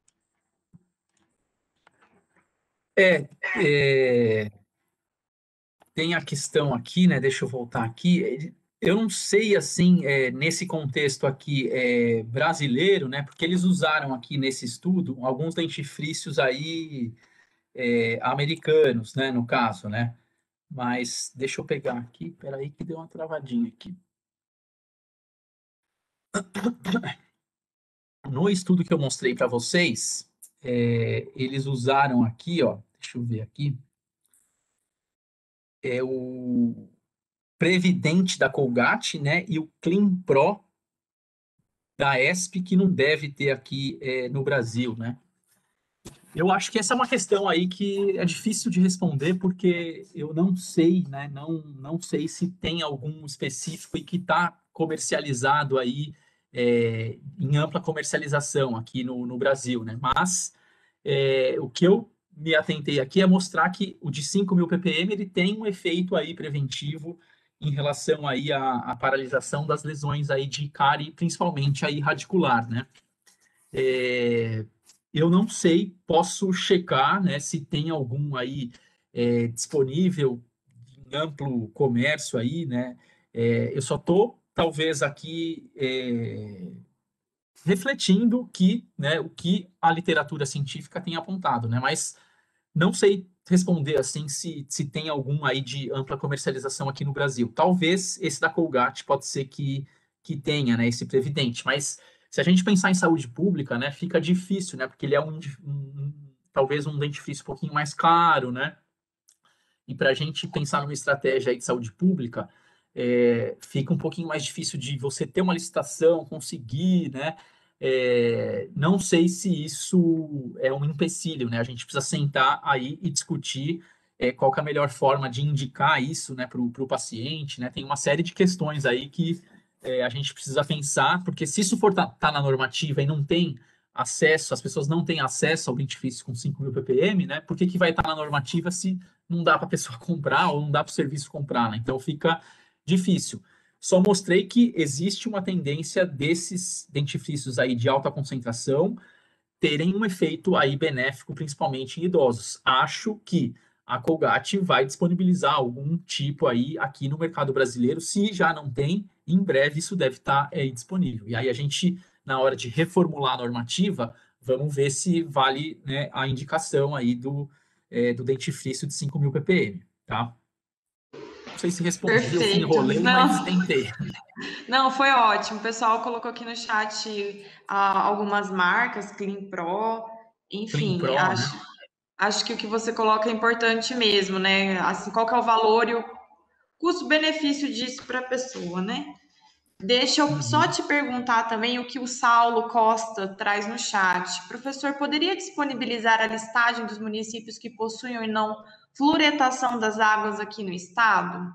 É, é, tem a questão aqui, né? Deixa eu voltar aqui. Eu não sei, assim, é, nesse contexto aqui é, brasileiro, né? Porque eles usaram aqui nesse estudo alguns dentifrícios aí é, americanos, né? No caso, né? Mas deixa eu pegar aqui, peraí que deu uma travadinha aqui. No estudo que eu mostrei para vocês, é, eles usaram aqui, ó, deixa eu ver aqui, é o Previdente da Colgate, né, e o Clean Pro da E S P, que não deve ter aqui é, no Brasil, né. Eu acho que essa é uma questão aí que é difícil de responder, porque eu não sei, né, não, não sei se tem algum específico e que está comercializado aí, é, em ampla comercialização aqui no, no Brasil, né, mas é, o que eu me atentei aqui é mostrar que o de cinco mil ppm ele tem um efeito aí preventivo em relação aí à, à paralisação das lesões aí de cárie, principalmente aí radicular, né? É, eu não sei, posso checar, né, se tem algum aí é, disponível em amplo comércio aí, né? É, eu só estou talvez aqui é, refletindo que, né, o que a literatura científica tem apontado, né? Mas não sei responder assim se, se tem algum aí de ampla comercialização aqui no Brasil. Talvez esse da Colgate pode ser que, que tenha, né, esse Previdente, mas se a gente pensar em saúde pública, né, fica difícil, né, porque ele é um, um, um talvez um dentifrício um pouquinho mais caro, né, e para a gente pensar numa estratégia aí de saúde pública, é, fica um pouquinho mais difícil de você ter uma licitação, conseguir, né? É, não sei se isso é um empecilho, né? A gente precisa sentar aí e discutir é, qual que é a melhor forma de indicar isso, né, para o paciente, né? Tem uma série de questões aí que é, a gente precisa pensar, porque se isso for tá, tá na normativa e não tem acesso, as pessoas não têm acesso ao dentifrício com cinco mil ppm, né? Por que, que vai estar na normativa se não dá para a pessoa comprar ou não dá para o serviço comprar, né? Então fica difícil. Só mostrei que existe uma tendência desses dentifrícios aí de alta concentração terem um efeito aí benéfico, principalmente em idosos. Acho que a Colgate vai disponibilizar algum tipo aí aqui no mercado brasileiro. Se já não tem, em breve isso deve estar aí disponível. E aí a gente, na hora de reformular a normativa, vamos ver se vale, né, a indicação aí do, é, do dentifrício de cinco mil ppm, tá? Não sei se respondi, eu fui Perfeito. enrolei, Não, mas tentei. não, foi ótimo. O pessoal colocou aqui no chat ah, algumas marcas, Clean Pro, Clean enfim, Pro, né? acho, acho que o que você coloca é importante mesmo, né? Assim, qual que é o valor e o custo-benefício disso para a pessoa, né? Deixa eu só Uhum. te perguntar também o que o Saulo Costa traz no chat. Professor, poderia disponibilizar a listagem dos municípios que possuem ou não fluoretação das águas aqui no estado?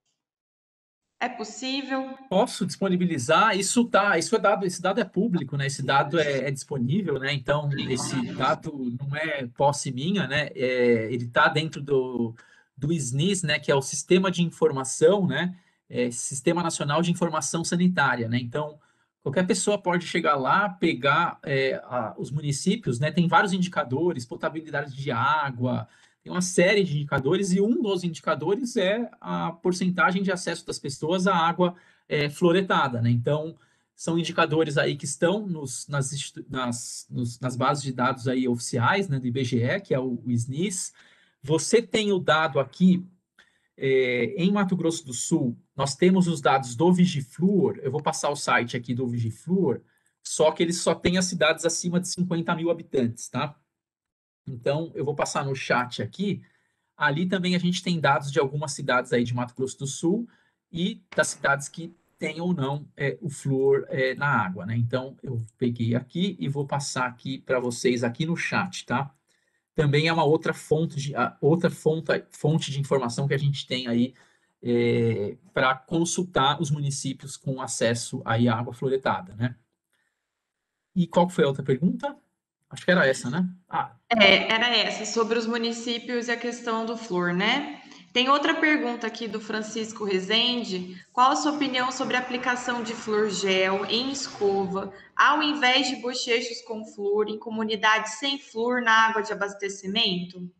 É possível? Posso disponibilizar, isso tá, isso é dado, esse dado é público, né? Esse dado é, é disponível, né? Então, esse dado não é posse minha, né? É, ele está dentro do, do S N I S, né? Que é o Sistema de Informação, né? É, Sistema Nacional de Informação Sanitária, né? Então, qualquer pessoa pode chegar lá, pegar é, a- os municípios, né? Tem vários indicadores, potabilidade de água, tem uma série de indicadores, e um dos indicadores é a porcentagem de acesso das pessoas à água é, fluoretada, né? Então, são indicadores aí que estão nos, nas, nas, nos, nas bases de dados aí oficiais, né, do I B G E, que é o, o S N I S. Você tem o dado aqui, é, em Mato Grosso do Sul, nós temos os dados do Vigifluor, eu vou passar o site aqui do Vigifluor, só que ele só tem as cidades acima de cinquenta mil habitantes, tá? Então, eu vou passar no chat aqui. Ali também a gente tem dados de algumas cidades aí de Mato Grosso do Sul e das cidades que têm ou não é, o flúor é, na água, né? Então, eu peguei aqui e vou passar aqui para vocês aqui no chat, tá? Também é uma outra fonte de, outra fonte, fonte de informação que a gente tem aí é, para consultar os municípios com acesso aí à água fluoretada, né? E qual foi a outra pergunta? Acho que era essa, né? Ah, É, era essa, sobre os municípios e a questão do flúor, né? Tem outra pergunta aqui do Francisco Rezende. Qual a sua opinião sobre a aplicação de flúor gel em escova, ao invés de bochechos com flúor, em comunidades sem flúor na água de abastecimento?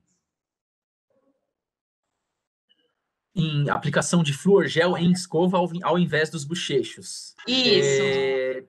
em aplicação de flúor gel em escova ao, ao invés dos bochechos. Isso. É,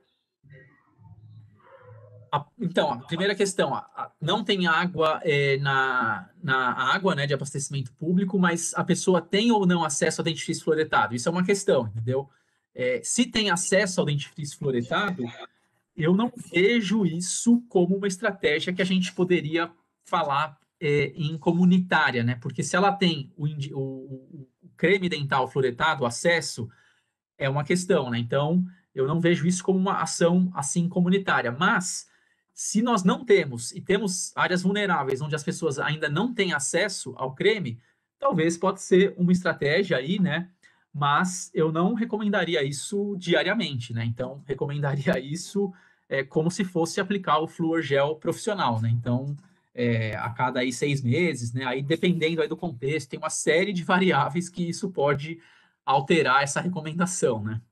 a, então, a primeira questão, a, a, não tem água é, na, na água, né, de abastecimento público, mas a pessoa tem ou não acesso ao dentifrício fluoretado? Isso é uma questão, entendeu? É, se tem acesso ao dentifrício fluoretado, eu não vejo isso como uma estratégia que a gente poderia falar é, em comunitária, né? Porque se ela tem o, o, o creme dental fluoretado, acesso, é uma questão, né? Então, eu não vejo isso como uma ação assim comunitária. Mas, se nós não temos e temos áreas vulneráveis onde as pessoas ainda não têm acesso ao creme, talvez pode ser uma estratégia aí, né? Mas eu não recomendaria isso diariamente, né? Então, recomendaria isso é, como se fosse aplicar o flúor gel profissional, né? Então, é, a cada aí seis meses, né? Aí, dependendo aí do contexto, tem uma série de variáveis que isso pode alterar essa recomendação, né?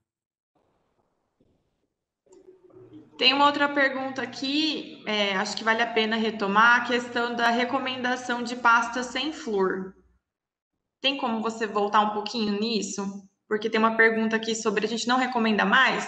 Tem uma outra pergunta aqui, é, acho que vale a pena retomar a questão da recomendação de pasta sem flúor. Tem como você voltar um pouquinho nisso? Porque tem uma pergunta aqui sobre a gente não recomenda mais?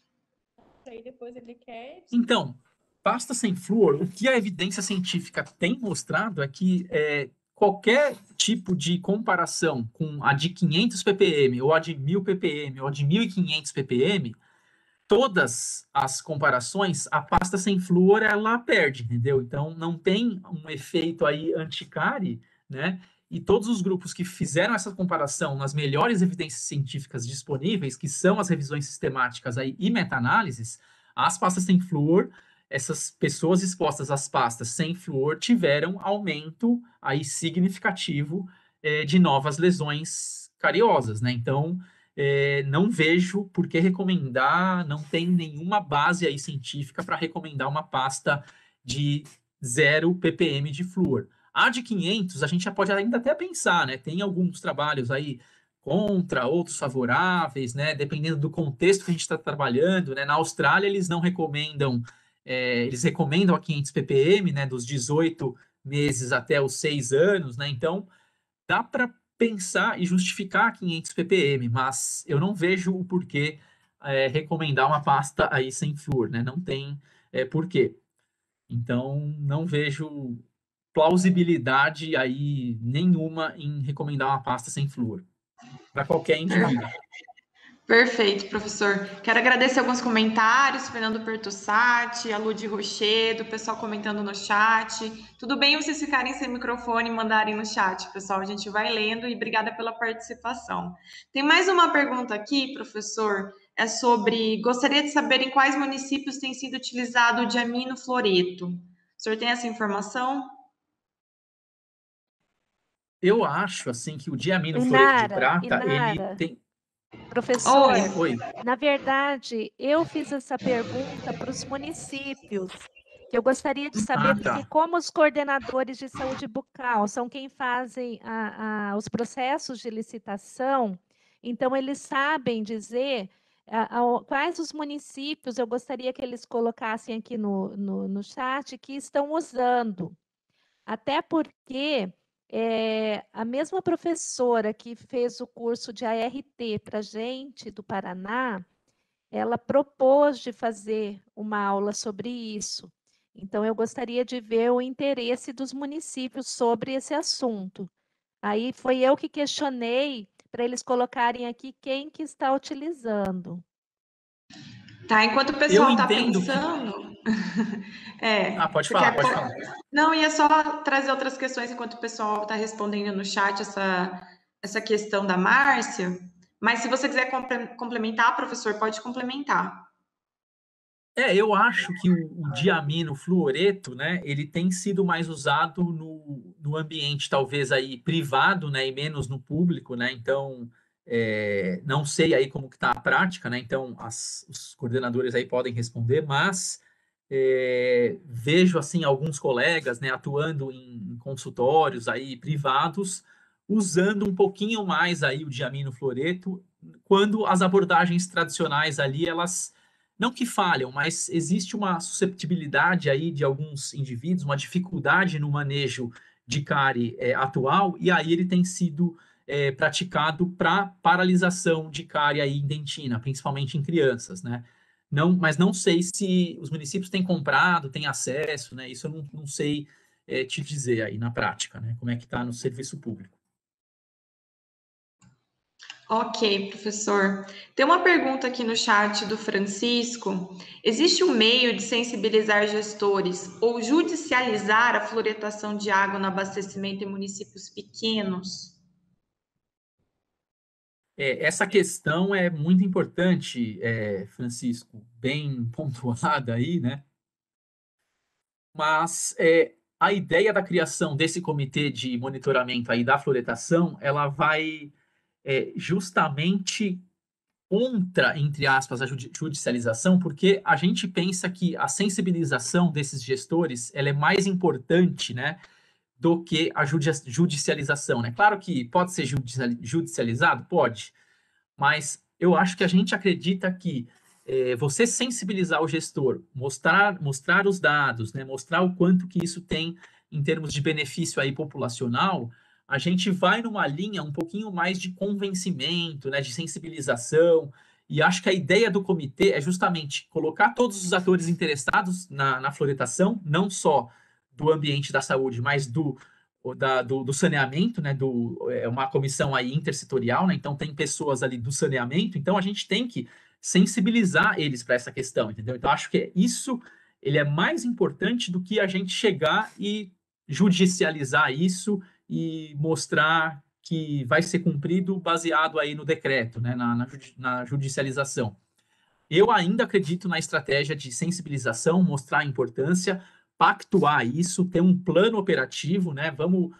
Aí depois ele quer. Então, pasta sem flúor, o que a evidência científica tem mostrado é que é, qualquer tipo de comparação com a de quinhentos ppm, ou a de mil ppm, ou a de mil e quinhentos ppm, todas as comparações, a pasta sem flúor, ela perde, entendeu? Então, não tem um efeito aí anti-cárie, né? E todos os grupos que fizeram essa comparação nas melhores evidências científicas disponíveis, que são as revisões sistemáticas aí e meta-análises, as pastas sem flúor, essas pessoas expostas às pastas sem flúor tiveram aumento aí significativo eh, de novas lesões cariosas, né? Então, é, não vejo por que recomendar, não tem nenhuma base aí científica para recomendar uma pasta de zero ppm de flúor. A de quinhentos, a gente já pode ainda até pensar, né? Tem alguns trabalhos aí contra, outros favoráveis, né? Dependendo do contexto que a gente está trabalhando, né? Na Austrália, eles não recomendam, é, eles recomendam a quinhentos ppm, né? Dos dezoito meses até os seis anos, né? Então, dá para pensar e justificar quinhentos ppm, mas eu não vejo o porquê é, recomendar uma pasta aí sem flúor, né? Não tem é, porquê. Então, não vejo plausibilidade aí nenhuma em recomendar uma pasta sem flúor para qualquer indivíduo. Perfeito, professor. Quero agradecer alguns comentários, Fernando Pertussati, a Ludi Rochedo, o pessoal comentando no chat. Tudo bem vocês ficarem sem microfone e mandarem no chat, pessoal? A gente vai lendo e obrigada pela participação. Tem mais uma pergunta aqui, professor, é sobre, gostaria de saber em quais municípios tem sido utilizado o diaminofloreto. O senhor tem essa informação? Eu acho, assim, que o diaminofloreto de Inara, prata, ele Inara, tem... professor, Oi. Oi. na verdade, eu fiz essa pergunta para os municípios, que eu gostaria de saber, Ah, porque tá. como os coordenadores de saúde bucal são quem fazem a, a, os processos de licitação, então eles sabem dizer a, a, quais os municípios, eu gostaria que eles colocassem aqui no, no, no chat, que estão usando. Até porque é, a mesma professora que fez o curso de A R T para a gente do Paraná, ela propôs de fazer uma aula sobre isso. Então, eu gostaria de ver o interesse dos municípios sobre esse assunto. Aí foi eu que questionei para eles colocarem aqui quem que está utilizando. Tá, enquanto o Eu pessoal está entendo que... pensando, é, Ah, pode você falar, quer... pode falar. Não, ia só trazer outras questões enquanto o pessoal está respondendo no chat essa, essa questão da Márcia. Mas se você quiser complementar, professor, pode complementar. É, eu acho que o, o diamino fluoreto, né, ele tem sido mais usado no, no ambiente, talvez aí privado, né, e menos no público, né, então É, não sei aí como que está a prática, né? Então as, os coordenadores aí podem responder, mas é, vejo assim alguns colegas, né, atuando em, em consultórios aí privados, usando um pouquinho mais aí o diamino-fluoreto, quando as abordagens tradicionais ali elas não que falham, mas existe uma susceptibilidade aí de alguns indivíduos, uma dificuldade no manejo de cárie é, atual, e aí ele tem sido é, praticado para paralisação de cárie aí em dentina, principalmente em crianças, né? Não, mas não sei se os municípios têm comprado, têm acesso, né? Isso eu não, não sei é, te dizer aí na prática, né? Como é que está no serviço público. Ok, professor. Tem uma pergunta aqui no chat do Francisco. Existe um meio de sensibilizar gestores ou judicializar a fluoretação de água no abastecimento em municípios pequenos? É, essa questão é muito importante, é, Francisco, bem pontuada aí, né? Mas é, a ideia da criação desse comitê de monitoramento aí da fluoretação, ela vai é, justamente contra, entre aspas, a judicialização, porque a gente pensa que a sensibilização desses gestores ela é mais importante, né, do que a judicialização, né? Claro que pode ser judicializado, pode, mas eu acho que a gente acredita que é, você sensibilizar o gestor, mostrar, mostrar os dados, né, mostrar o quanto que isso tem em termos de benefício aí populacional, a gente vai numa linha um pouquinho mais de convencimento, né, de sensibilização, e acho que a ideia do comitê é justamente colocar todos os atores interessados na, na fluoretação, não só do ambiente da saúde, mas do da, do, do, saneamento, né, do, é uma comissão aí intersetorial, né, então tem pessoas ali do saneamento, então a gente tem que sensibilizar eles para essa questão, entendeu? Então acho que isso ele é mais importante do que a gente chegar e judicializar isso e mostrar que vai ser cumprido baseado aí no decreto, né, na, na, na judicialização. Eu ainda acredito na estratégia de sensibilização, mostrar a importância, pactuar isso, ter um plano operativo, né? Vamos,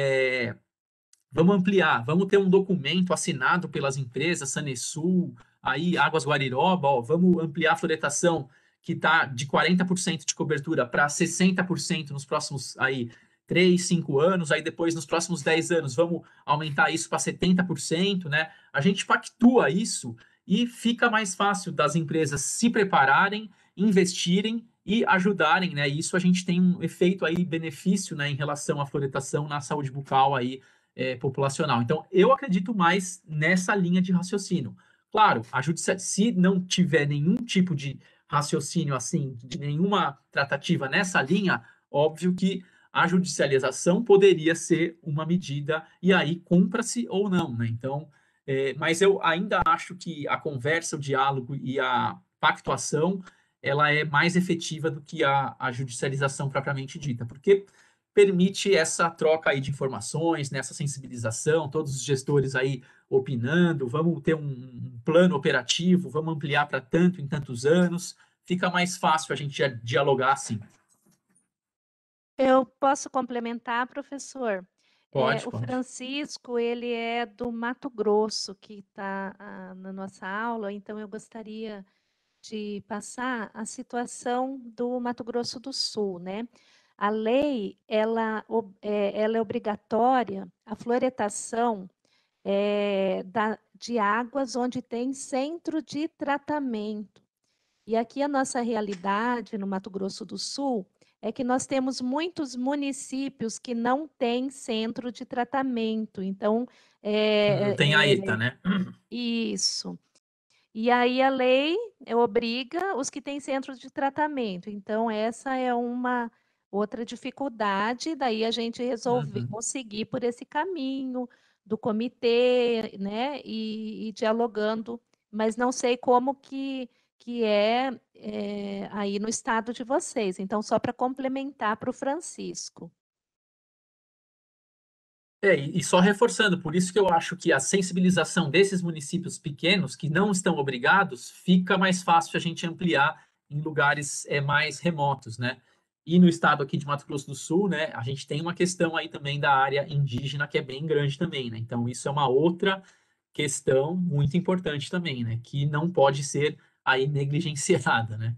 é, vamos ampliar, vamos ter um documento assinado pelas empresas, Sanesul, aí Águas Guariroba, ó, vamos ampliar a fluoretação que está de quarenta por cento de cobertura para sessenta por cento nos próximos aí três, cinco anos, aí depois nos próximos dez anos vamos aumentar isso para setenta por cento, né? A gente pactua isso e fica mais fácil das empresas se prepararem, investirem e ajudarem, né? Isso a gente tem um efeito aí, benefício, né, em relação à fluoretação na saúde bucal aí, é, populacional. Então, eu acredito mais nessa linha de raciocínio. Claro, a judici... se não tiver nenhum tipo de raciocínio assim, de nenhuma tratativa nessa linha, óbvio que a judicialização poderia ser uma medida e aí cumpra-se ou não, né? Então, é, mas eu ainda acho que a conversa, o diálogo e a pactuação, ela é mais efetiva do que a, a judicialização propriamente dita, porque permite essa troca aí de informações, nessa sensibilização, todos os gestores aí opinando, vamos ter um, um plano operativo, vamos ampliar para tanto em tantos anos, fica mais fácil a gente dialogar assim. Eu posso complementar, professor? Pode, é, o pode. Francisco, ele é do Mato Grosso, que está na nossa aula, então eu gostaria de passar a situação do Mato Grosso do Sul, né? A lei, ela, é, ela é obrigatória, a fluoretação é, da, de águas onde tem centro de tratamento. E aqui a nossa realidade no Mato Grosso do Sul é que nós temos muitos municípios que não têm centro de tratamento. Então, Não é, tem a é, ETA, né? isso. E aí a lei obriga os que têm centros de tratamento. Então, essa é uma outra dificuldade, daí a gente resolveu Uhum. seguir por esse caminho do comitê, né, e, e dialogando, mas não sei como que, que é, é aí no estado de vocês. Então, só para complementar para o Francisco. É, e só reforçando, por isso que eu acho que a sensibilização desses municípios pequenos, que não estão obrigados, fica mais fácil a gente ampliar em lugares é, mais remotos, né? E no estado aqui de Mato Grosso do Sul, né, a gente tem uma questão aí também da área indígena que é bem grande também, né? Então, isso é uma outra questão muito importante também, né? Que não pode ser aí negligenciada, né?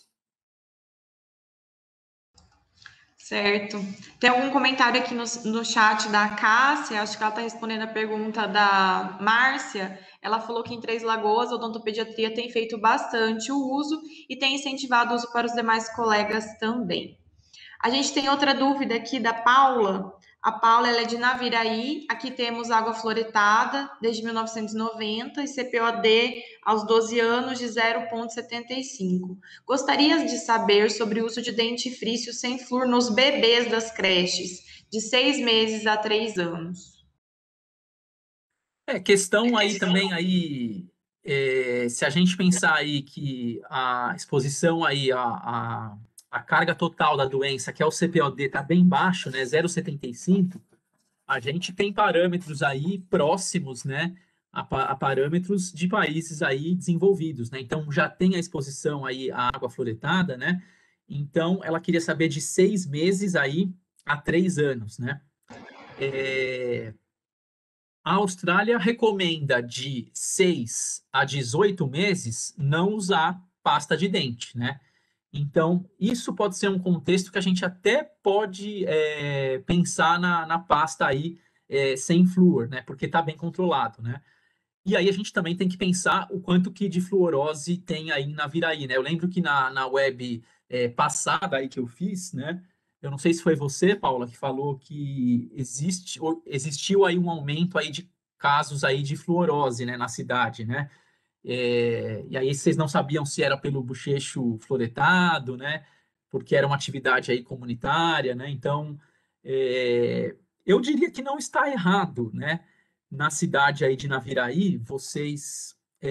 Certo. Tem algum comentário aqui no, no chat da Cássia? Acho que ela está respondendo a pergunta da Márcia. Ela falou que em Três Lagoas a odontopediatria tem feito bastante o uso e tem incentivado o uso para os demais colegas também. A gente tem outra dúvida aqui da Paula. A Paula ela é de Naviraí. Aqui temos água fluoretada desde mil novecentos e noventa e C P O D aos doze anos de zero vírgula setenta e cinco. Gostaria de saber sobre o uso de dentifrício sem flúor nos bebês das creches, de seis meses a três anos. É, questão aí também aí, é, se a gente pensar aí que a exposição aí, a, a, a carga total da doença, que é o C P O D, está bem baixo, né, zero vírgula setenta e cinco, a gente tem parâmetros aí próximos, né, a, a parâmetros de países aí desenvolvidos, né, então já tem a exposição aí à água fluoretada, né, então ela queria saber de seis meses aí a três anos, né. É, a Austrália recomenda de seis a dezoito meses não usar pasta de dente, né? Então, isso pode ser um contexto que a gente até pode é, pensar na, na pasta aí é, sem flúor, né? Porque está bem controlado, né? E aí a gente também tem que pensar o quanto que de fluorose tem aí na Viraí, né? Eu lembro que na, na web é, passada aí que eu fiz, né? Eu não sei se foi você, Paula, que falou que existe, existiu aí um aumento aí de casos aí de fluorose, né, na cidade, né? É, e aí vocês não sabiam se era pelo bochecho fluoretado, né? Porque era uma atividade aí comunitária, né? Então, é, eu diria que não está errado, né? Na cidade aí de Naviraí, vocês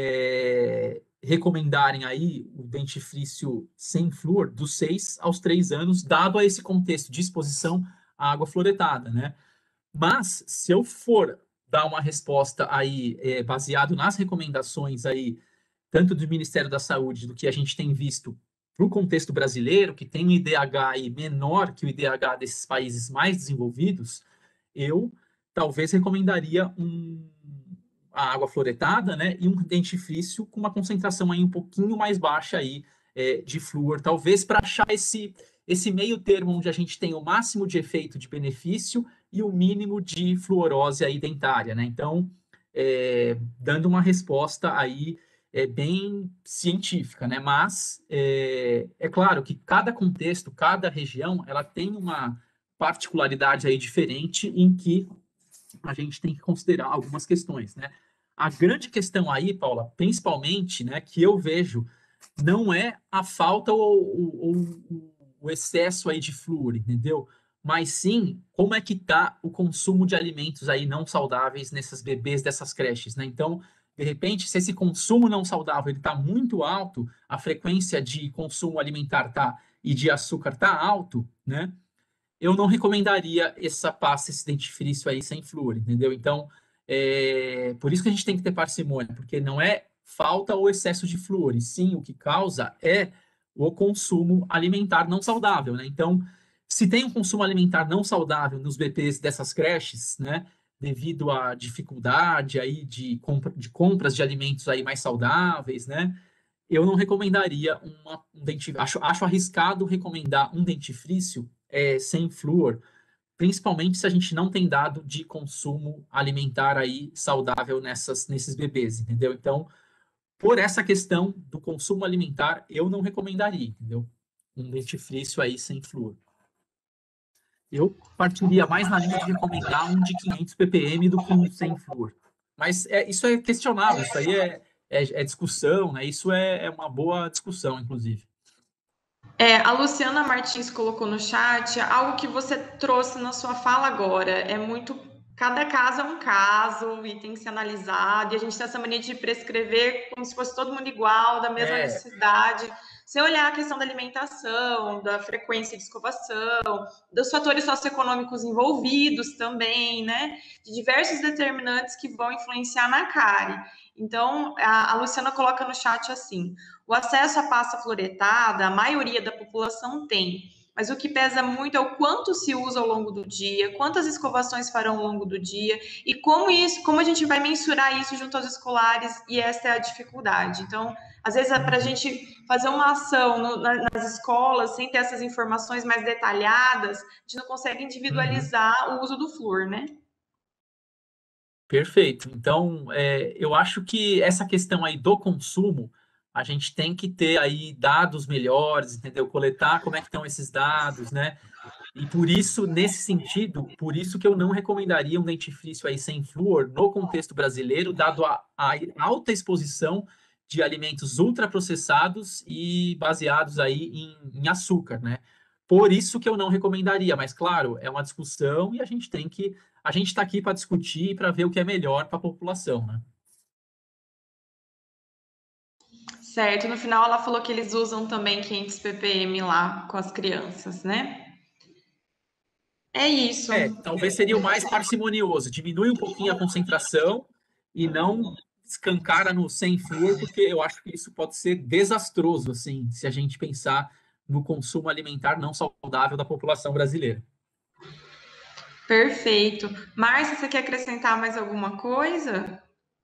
é, recomendarem aí o dentifrício sem flúor dos seis aos três anos, dado a esse contexto de exposição à água fluoretada, né? Mas, se eu for dar uma resposta aí é, baseado nas recomendações aí, tanto do Ministério da Saúde, do que a gente tem visto para o contexto brasileiro, que tem um I D H aí menor que o I D H desses países mais desenvolvidos, eu talvez recomendaria um, a água fluoretada, né, e um dentifrício com uma concentração aí um pouquinho mais baixa aí é, de flúor, talvez para achar esse, esse meio termo onde a gente tem o máximo de efeito de benefício e o mínimo de fluorose aí dentária, né? Então, é, dando uma resposta aí é, bem científica, né? Mas é, é claro que cada contexto, cada região, ela tem uma particularidade aí diferente em que a gente tem que considerar algumas questões, né? A grande questão aí, Paula, principalmente, né, que eu vejo, não é a falta ou, ou, ou o excesso aí de flúor, entendeu? Mas sim como é que está o consumo de alimentos aí não saudáveis nesses bebês dessas creches, né? Então, de repente, se esse consumo não saudável ele está muito alto, a frequência de consumo alimentar tá e de açúcar tá alto, né? Eu não recomendaria essa pasta, esse dentifrício aí sem flúor, entendeu? Então, é, por isso que a gente tem que ter parcimônia, porque não é falta ou excesso de flúor, e sim o que causa é o consumo alimentar não saudável, né? Então, se tem um consumo alimentar não saudável nos bebês dessas creches, né, devido à dificuldade aí de, compra, de compras de alimentos aí mais saudáveis, né, eu não recomendaria uma, um dentifrício. Acho, acho arriscado recomendar um dentifrício é, sem flúor, principalmente se a gente não tem dado de consumo alimentar aí saudável nessas, nesses bebês, entendeu? Então, por essa questão do consumo alimentar, eu não recomendaria, entendeu? Um dentifrício aí sem flúor. Eu partiria mais na linha de recomendar um de quinhentos ppm do que um sem flúor. Mas é, isso é questionável, isso aí é, é, é discussão, né? Isso é, é uma boa discussão, inclusive. É, a Luciana Martins colocou no chat algo que você trouxe na sua fala agora. É muito. Cada caso é um caso e tem que ser analisado. E a gente tem essa mania de prescrever como se fosse todo mundo igual, da mesma É. necessidade. Se olhar a questão da alimentação, da frequência de escovação, dos fatores socioeconômicos envolvidos também, né? De diversos determinantes que vão influenciar na cárie. Então, a, a Luciana coloca no chat assim: o acesso à pasta fluoretada, a maioria da população tem, mas o que pesa muito é o quanto se usa ao longo do dia, quantas escovações farão ao longo do dia e como isso, como a gente vai mensurar isso junto aos escolares, e essa é a dificuldade. Então, às vezes, é para a gente fazer uma ação no, nas escolas, sem ter essas informações mais detalhadas, a gente não consegue individualizar uhum. o uso do flúor, né? Perfeito. Então, é, eu acho que essa questão aí do consumo, a gente tem que ter aí dados melhores, entendeu? Coletar como é que estão esses dados, né? E por isso, nesse sentido, por isso que eu não recomendaria um dentifrício aí sem flúor no contexto brasileiro, dado a, a alta exposição de alimentos ultraprocessados e baseados aí em, em açúcar, né? Por isso que eu não recomendaria, mas claro, é uma discussão e a gente tem que, a gente está aqui para discutir e para ver o que é melhor para a população, né? Certo, no final ela falou que eles usam também quinhentos ppm lá com as crianças, né? É isso. É, talvez seria o mais parcimonioso, diminui um pouquinho a concentração e não escancara no sem flúor, porque eu acho que isso pode ser desastroso, assim, se a gente pensar no consumo alimentar não saudável da população brasileira. Perfeito. Márcia, você quer acrescentar mais alguma coisa?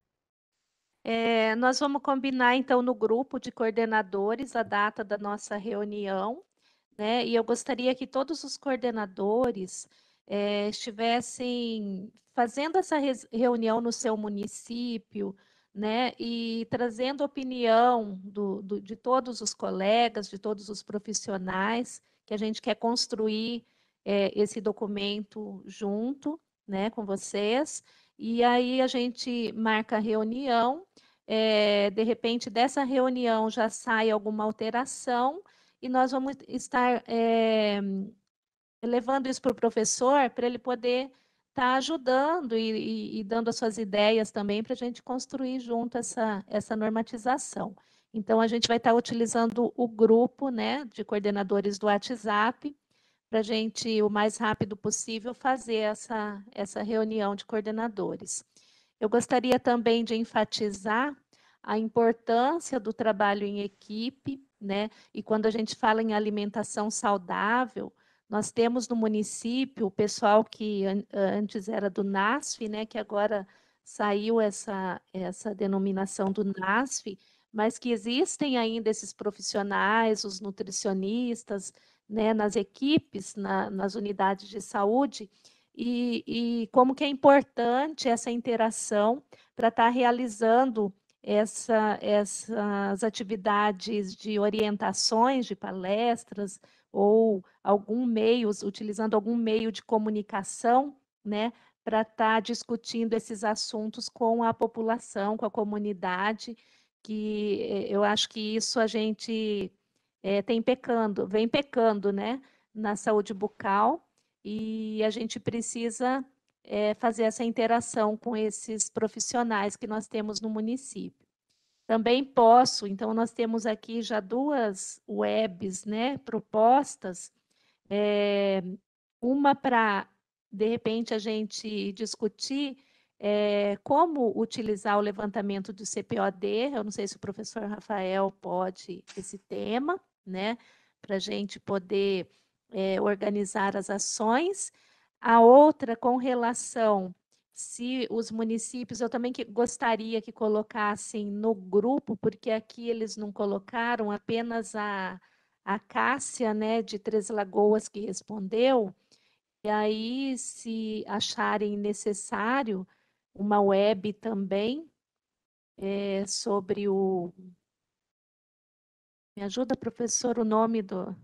É, nós vamos combinar, então, no grupo de coordenadores a data da nossa reunião, né? E eu gostaria que todos os coordenadores é, estivessem fazendo essa reunião no seu município, né? E trazendo opinião do, do, de todos os colegas, de todos os profissionais, que a gente quer construir é, esse documento junto, né, com vocês. E aí a gente marca a reunião. É, de repente, dessa reunião já sai alguma alteração e nós vamos estar é, levando isso para o professor para ele poder estar tá ajudando e, e, e dando as suas ideias também para a gente construir junto essa, essa normatização. Então, a gente vai estar tá utilizando o grupo, né, de coordenadores do WhatsApp para a gente, o mais rápido possível, fazer essa, essa reunião de coordenadores. Eu gostaria também de enfatizar a importância do trabalho em equipe, né? E quando a gente fala em alimentação saudável, nós temos no município o pessoal que antes era do NASF, né? Que agora saiu essa, essa denominação do NASF, mas que existem ainda esses profissionais, os nutricionistas, né? Nas equipes, na, nas unidades de saúde, e, e como que é importante essa interação para estar tá realizando essa, essas atividades de orientações, de palestras, ou algum meio, utilizando algum meio de comunicação, né, para estar tá discutindo esses assuntos com a população, com a comunidade, que eu acho que isso a gente é, tem pecando, vem pecando, né, na saúde bucal, e a gente precisa é, fazer essa interação com esses profissionais que nós temos no município. Também posso, então nós temos aqui já duas webs, né, propostas, é, uma para, de repente, a gente discutir é, como utilizar o levantamento do C P O D, eu não sei se o professor Rafael pode esse tema, né, para a gente poder é, organizar as ações. A outra com relação, se os municípios, eu também que, gostaria que colocassem no grupo, porque aqui eles não colocaram, apenas a, a Cássia, né, de Três Lagoas, que respondeu, e aí, se acharem necessário, uma web também é, sobre o... Me ajuda, professor, o nome do...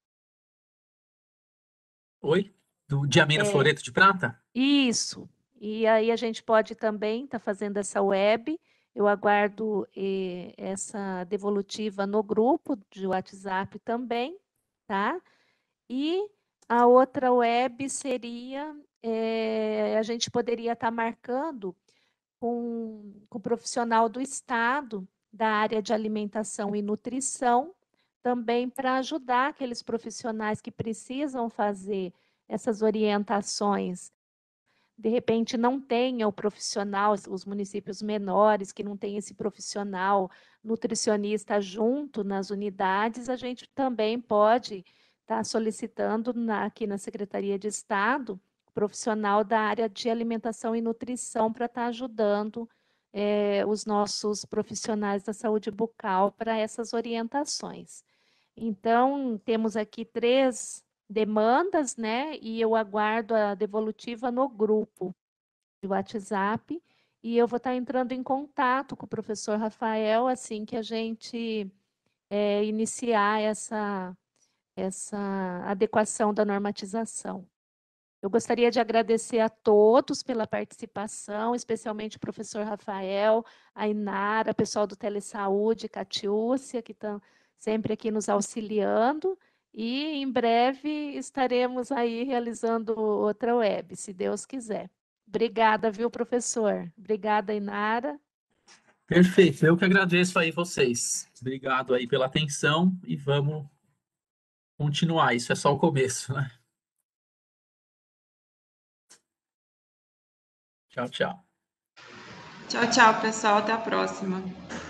Oi? Do Diamino É, Floreto de Prata? Isso. E aí a gente pode também estar tá fazendo essa web. Eu aguardo eh, essa devolutiva no grupo de WhatsApp também, tá? E a outra web seria, eh, a gente poderia estar tá marcando com, com o profissional do Estado da área de alimentação e nutrição, também para ajudar aqueles profissionais que precisam fazer essas orientações. De repente não tenha o profissional, os municípios menores que não tem esse profissional nutricionista junto nas unidades, a gente também pode estar está solicitando na, aqui na Secretaria de Estado profissional da área de alimentação e nutrição para estar ajudando é, os nossos profissionais da saúde bucal para essas orientações. Então, temos aqui três demandas, né? E eu aguardo a devolutiva no grupo de WhatsApp, e eu vou estar entrando em contato com o professor Rafael assim que a gente é, iniciar essa, essa adequação da normatização. Eu gostaria de agradecer a todos pela participação, especialmente o professor Rafael, a Inara, pessoal do Telesaúde, Catiúcia, que estão sempre aqui nos auxiliando, e em breve estaremos aí realizando outra web, se Deus quiser. Obrigada, viu, professor? Obrigada, Inara. Perfeito, eu que agradeço aí vocês. Obrigado aí pela atenção e vamos continuar. Isso é só o começo, né? Tchau, tchau. Tchau, tchau, pessoal. Até a próxima.